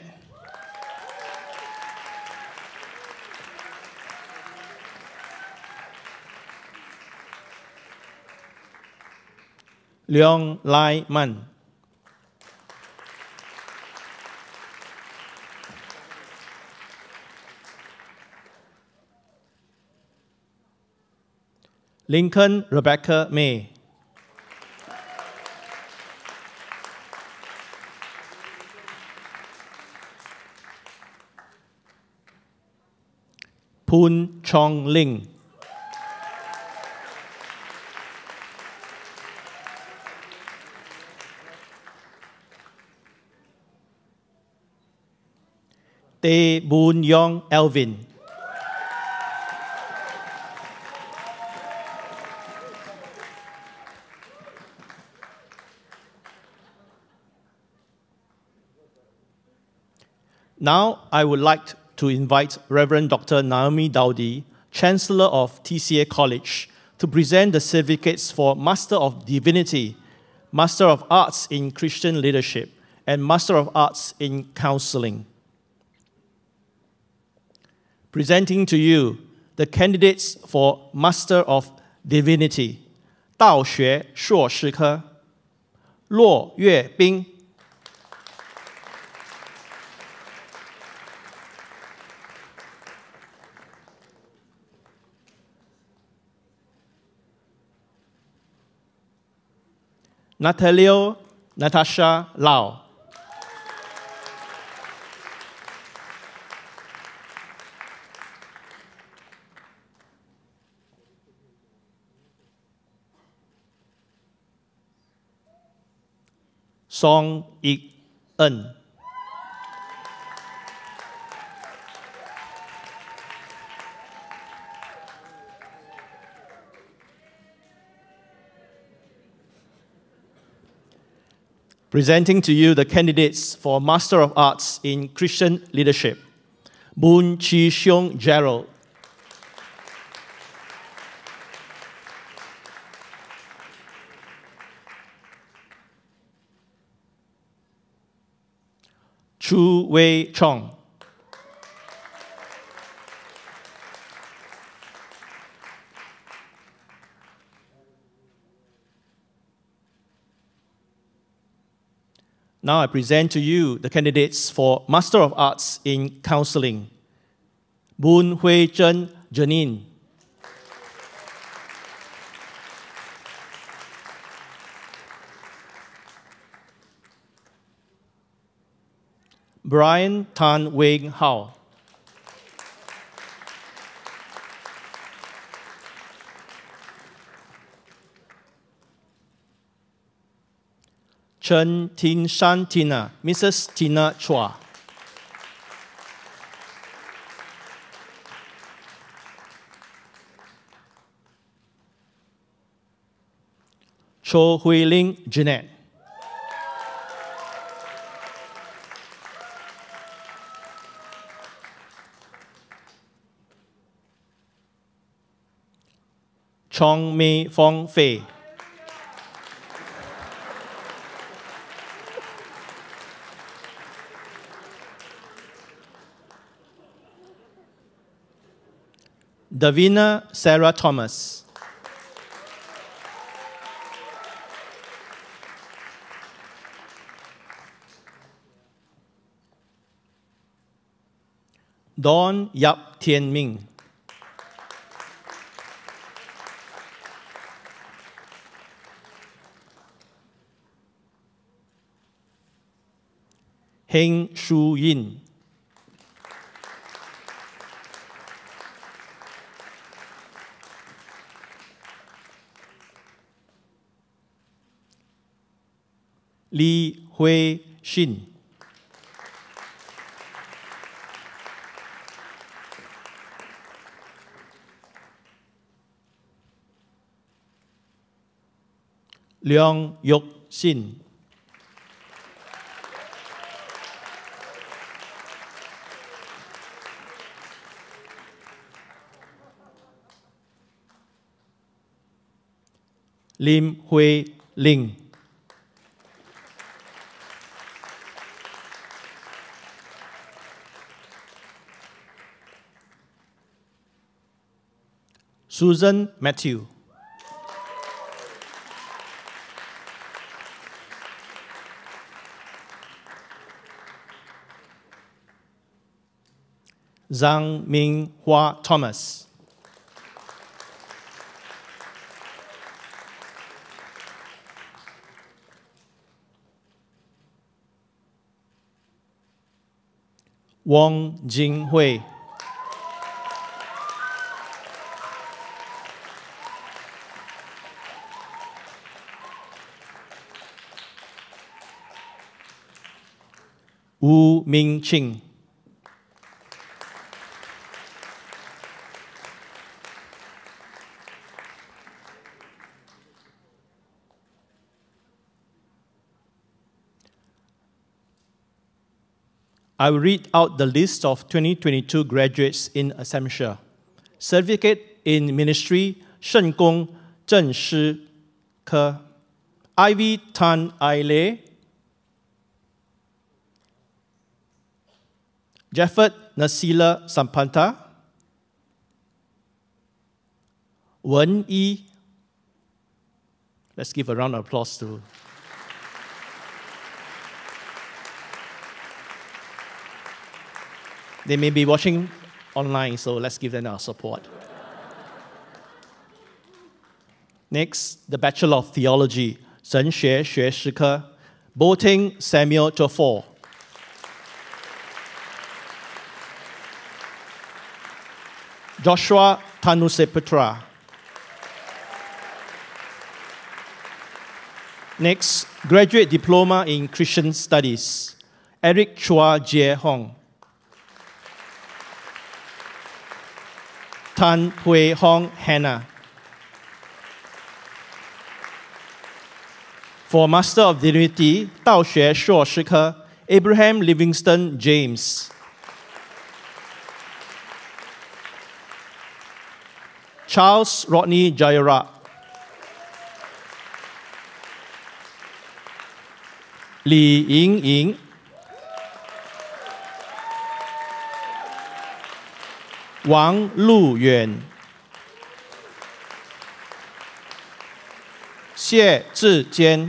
Leong Lai Man. Lincoln Rebecca May. Poon Chong Ling. Tae Boon Yong Elvin. Now I would like to invite Reverend Doctor Naomi Dowdy, Chancellor of T C A College, to present the certificates for Master of Divinity, Master of Arts in Christian Leadership, and Master of Arts in Counseling. Presenting to you the candidates for Master of Divinity, 道学硕士科，骆月冰。Natalio Natasha Lau. Song Ik Eun. Presenting to you the candidates for Master of Arts in Christian Leadership, Boon Chi Xiong Gerald. Chu Wei Chong. Now I present to you the candidates for Master of Arts in Counseling, Boon Hui Zhen Janine. Brian Tan Weng Hao. Chen Tin Shan Tina, Missus Tina Chua. Cho Hui Ling Jeanette. Chong Mei Fong Fei. Davina Sarah Thomas. Dawn Yap Tien Ming. Heng Shu Yin. Li Hui Shin. Leong Yok Sin. Lim Hui Ling. Susan Matthew. Zhang Ming Hua Thomas. Wong Jing Hui. Wu Ming Ching. I will read out the list of twenty twenty-two graduates in Assumption. Certificate in Ministry, Shen Gong Zheng Shi Ke. Ivy Tan Ai Lei. Jaffet Nasila Sampanta. Wen Yi. Let's give a round of applause to. They may be watching online, so let's give them our support. Next, the Bachelor of Theology, Shen Xue Xue Shike, Boating Samuel Tofor. Joshua Tanuseputra. Next, Graduate Diploma in Christian Studies, Eric Chua Jie Hong. Tan Hui Hong Hannah. For Master of Divinity, Dao Xue Shuo Shike, Abraham Livingston James. Charles Rodney Jayara. Li Ying Ying. Wang Lu Yuan. Xie Zhijian.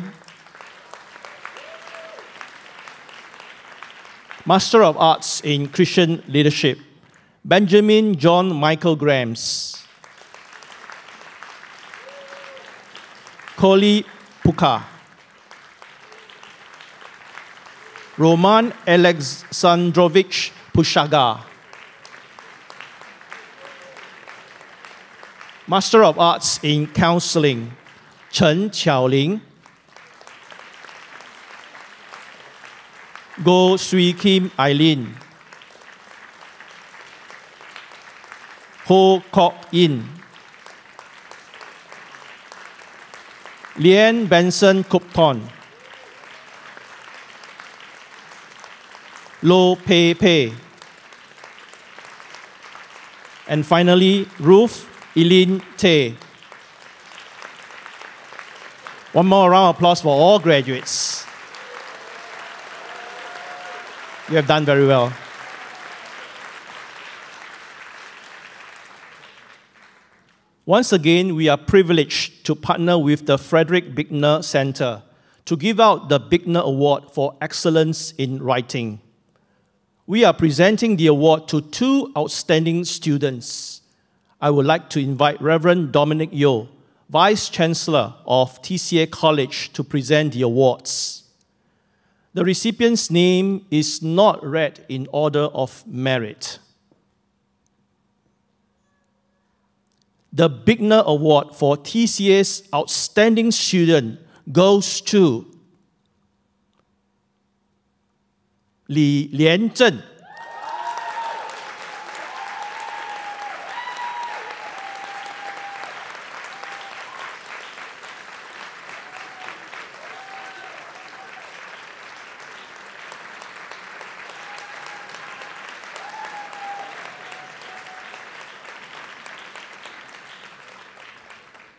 Master of Arts in Christian Leadership, Benjamin John Michael Grams. Koli Puka. Roman Alexandrovich Pushaga. Master of Arts in Counseling, Chen Qiaoling. Go Sui Kim Eileen. Ho Kok Yin. Lien Benson Kupton. Lo Pei Pei. And finally, Ruth Eileen Tay. One more round of applause for all graduates. You have done very well. Once again, we are privileged to partner with the Frederick Bickner Center to give out the Bickner Award for Excellence in Writing. We are presenting the award to two outstanding students. I would like to invite Reverend Dominic Yeo, Vice Chancellor of T C A College, to present the awards. The recipient's name is not read in order of merit. The Bickner Award for T C A's Outstanding Student goes to Li Lianzhen.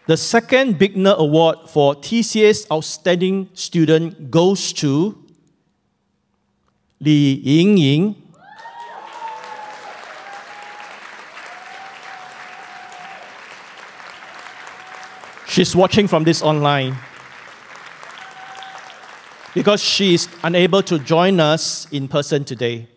The second Bigner Award for T C A's Outstanding Student goes to Li Yingying. She's watching from this online because she is unable to join us in person today.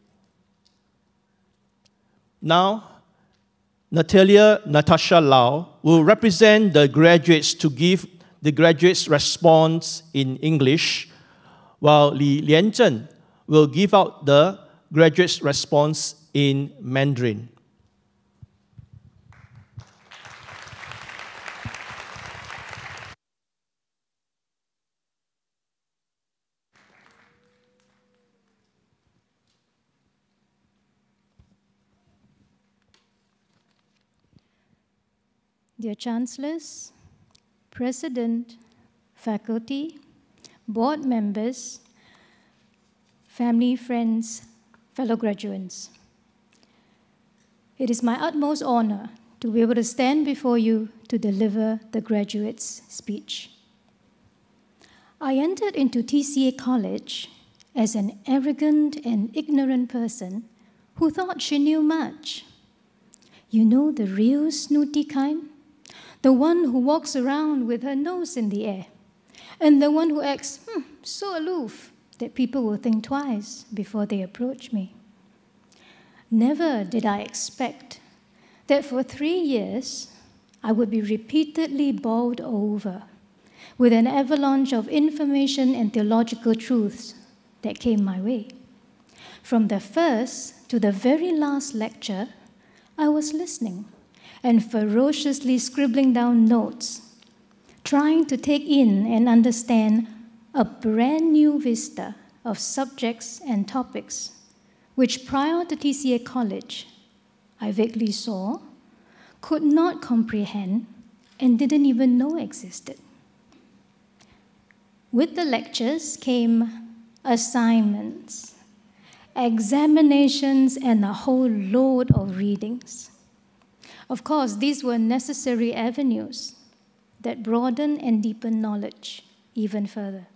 Now, Natalia Natasha Lau will represent the graduates to give the graduates' response in English, while Li Lianzhen will give out the graduates' response in Mandarin. Dear Chancellors, President, faculty, board members, family, friends, fellow graduates. It is my utmost honor to be able to stand before you to deliver the graduate's speech. I entered into T C A College as an arrogant and ignorant person who thought she knew much. You know, the real snooty kind? The one who walks around with her nose in the air, and the one who acts hmm, so aloof that people will think twice before they approach me. Never did I expect that for three years I would be repeatedly bowled over with an avalanche of information and theological truths that came my way. From the first to the very last lecture, I was listening and ferociously scribbling down notes, trying to take in and understand a brand new vista of subjects and topics, which prior to T C A College, I vaguely saw, could not comprehend, and didn't even know existed. With the lectures came assignments, examinations, and a whole load of readings. Of course, these were necessary avenues that broaden and deepen knowledge even further.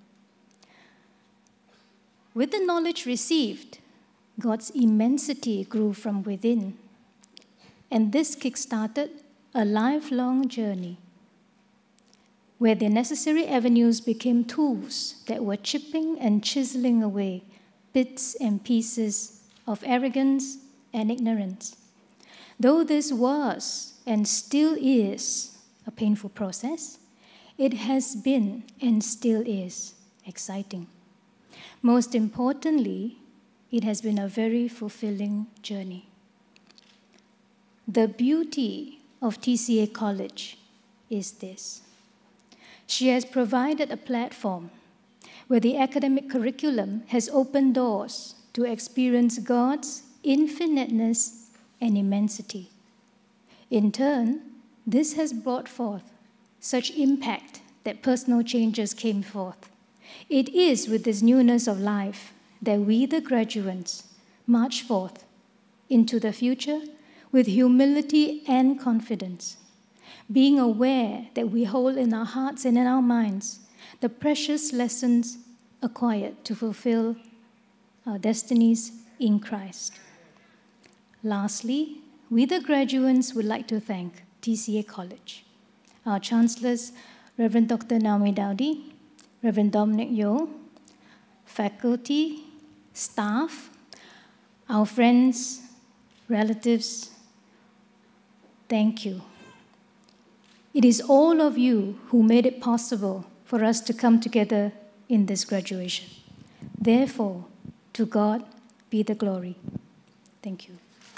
With the knowledge received, God's immensity grew from within, and this kick-started a lifelong journey where the necessary avenues became tools that were chipping and chiseling away bits and pieces of arrogance and ignorance. Though this was and still is a painful process, it has been and still is exciting. Most importantly, it has been a very fulfilling journey. The beauty of T C A College is this. She has provided a platform where the academic curriculum has opened doors to experience God's infiniteness and immensity. In turn, this has brought forth such impact that personal changes came forth. It is with this newness of life that we, the graduates, march forth into the future with humility and confidence, being aware that we hold in our hearts and in our minds the precious lessons acquired to fulfill our destinies in Christ. Lastly, we the graduates would like to thank T C A College, our chancellors, Reverend Doctor Naomi Dowdy, Reverend Dominic Yeo, faculty, staff, our friends, relatives. Thank you. It is all of you who made it possible for us to come together in this graduation. Therefore, to God be the glory. Thank you.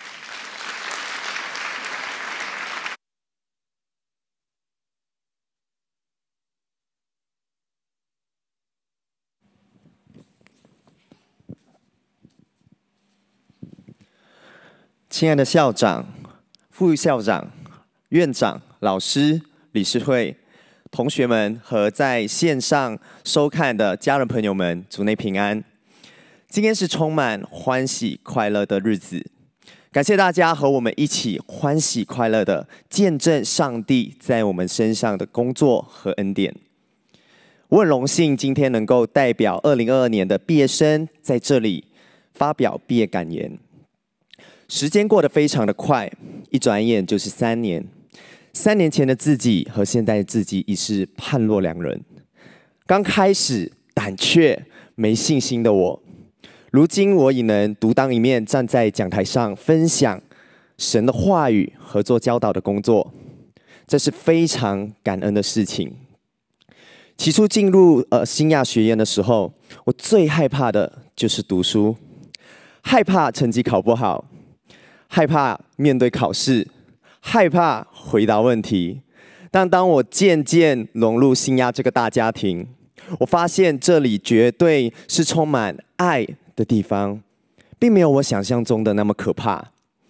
Dear 亲爱的校长、副校长、院长、老师、理事会、同学们和在线上收看的家人朋友们，主内平安。今天是充满欢喜快乐的日子， 感谢大家和我们一起欢喜快乐的见证上帝在我们身上的工作和恩典。我很荣幸今天能够代表二零二二年的毕业生在这里发表毕业感言。时间过得非常的快，一转眼就是三年。三年前的自己和现在的自己已是判若两人。刚开始胆怯、没信心的我，如今我已能独当一面，站在讲台上分享神的话语和做教导的工作，这是非常感恩的事情。起初进入呃新亚学院的时候，我最害怕的就是读书，害怕成绩考不好，害怕面对考试，害怕回答问题。但当我渐渐融入新亚这个大家庭，我发现这里绝对是充满爱的地方，并没有我想象中的那么可怕。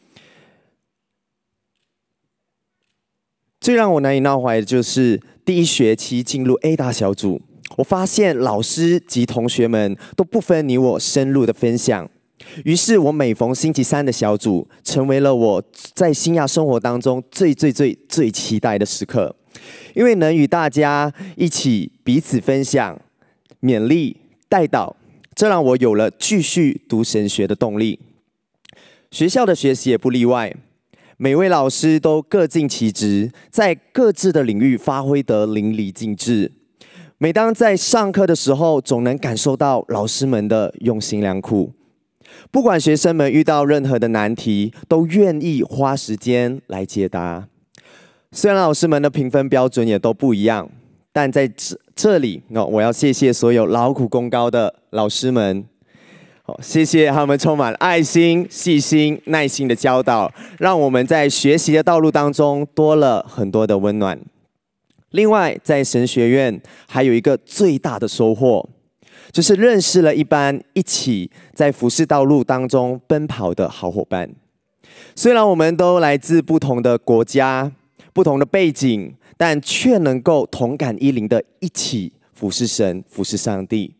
最让我难以闹怀的就是第一学期进入 A 大小组，我发现老师及同学们都不分你我深入的分享。于是我每逢星期三的小组，成为了我在新亚生活当中最最最最期待的时刻，因为能与大家一起彼此分享、勉励、带导，这让我有了继续读神学的动力。学校的学习也不例外，每位老师都各尽其职，在各自的领域发挥得淋漓尽致。每当在上课的时候，总能感受到老师们的用心良苦。不管学生们遇到任何的难题，都愿意花时间来解答。虽然老师们的评分标准也都不一样，但在这这里，我要谢谢所有劳苦功高的老师们，谢谢他们充满爱心、细心、耐心的教导，让我们在学习的道路当中多了很多的温暖。另外，在神学院还有一个最大的收获，就是认识了一班一起在服事道路当中奔跑的好伙伴。虽然我们都来自不同的国家、不同的背景，但却能够同感一灵的一起服事神、服事上帝。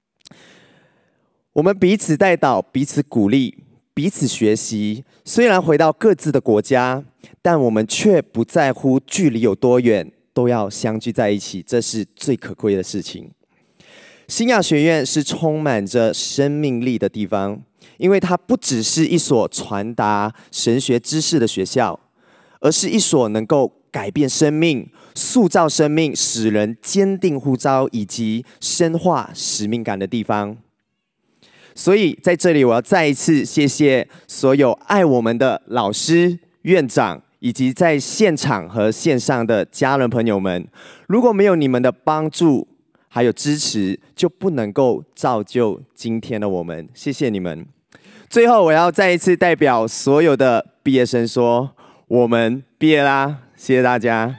我们彼此带导，彼此鼓励，彼此学习。虽然回到各自的国家，但我们却不在乎距离有多远，都要相聚在一起，这是最可贵的事情。新亚学院是充满着生命力的地方，因为它不只是一所传达神学知识的学校，而是一所能够改变生命、塑造生命、使人坚定呼召以及深化使命感的地方。所以在这里，我要再一次谢谢所有爱我们的老师、院长，以及在现场和线上的家人朋友们。如果没有你们的帮助还有支持，就不能够造就今天的我们。谢谢你们。最后，我要再一次代表所有的毕业生说，我们毕业啦！谢谢大家。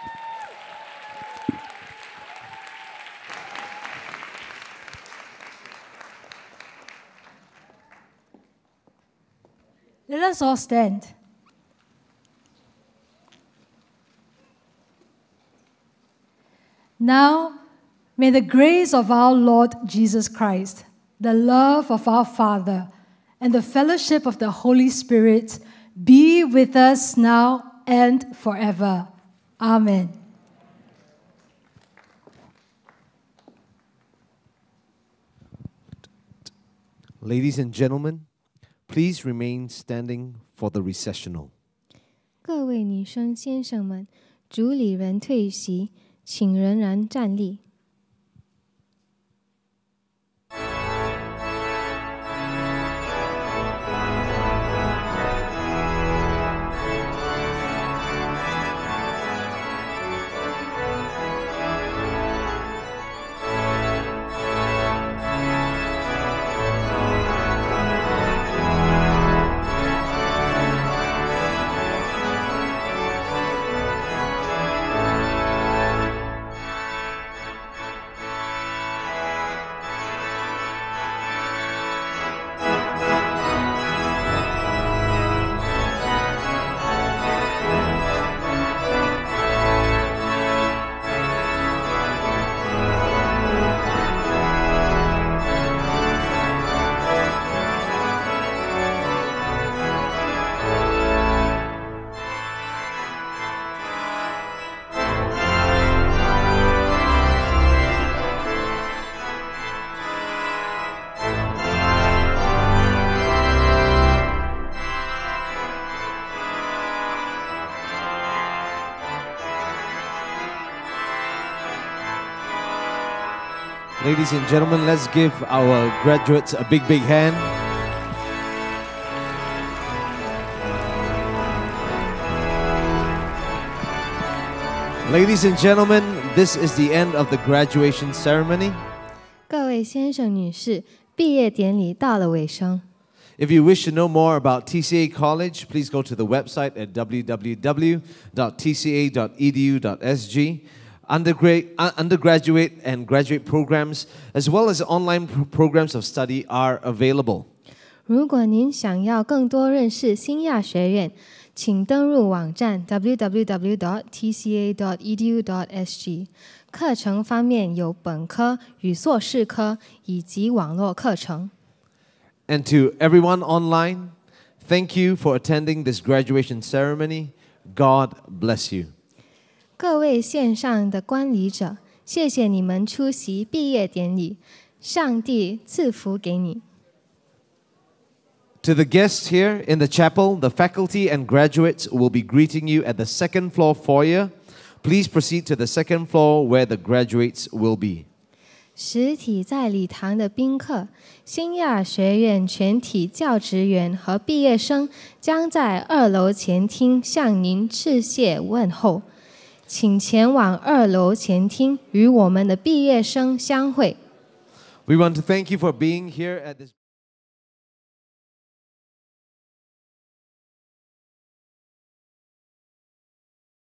Let us all stand. Now, may the grace of our Lord Jesus Christ, the love of our Father, and the fellowship of the Holy Spirit be with us now and forever. Amen. Ladies and gentlemen, please remain standing for the recessional. 各位女生先生们，主理人退席，请仍然站立。 Ladies and gentlemen, let's give our graduates a big, big hand. Ladies and gentlemen, this is the end of the graduation ceremony. 各位先生、女士，毕业典礼到了尾声。 If you wish to know more about T C A College, please go to the website at w w w dot t c a dot e d u dot s g. Undergrad- undergraduate and graduate programs, as well as online pro- programs of study, are available. 如果您想要更多认识新亚学院，请登入网站 w w w dot t c a dot e d u dot s g。课程方面有本科与硕士科以及网络课程。 And to everyone online, thank you for attending this graduation ceremony. God bless you. 各位线上的观礼者，谢谢你们出席毕业典礼，上帝赐福给你。 To the guests here in the chapel, the faculty and graduates will be greeting you at the second floor foyer. Please proceed to the second floor where the graduates will be. 实体在礼堂的宾客、新亚学院全体教职员和毕业生将在二楼前厅向您致谢问候，请前往二楼前厅与我们的毕业生相会。 We want to thank you for being here at this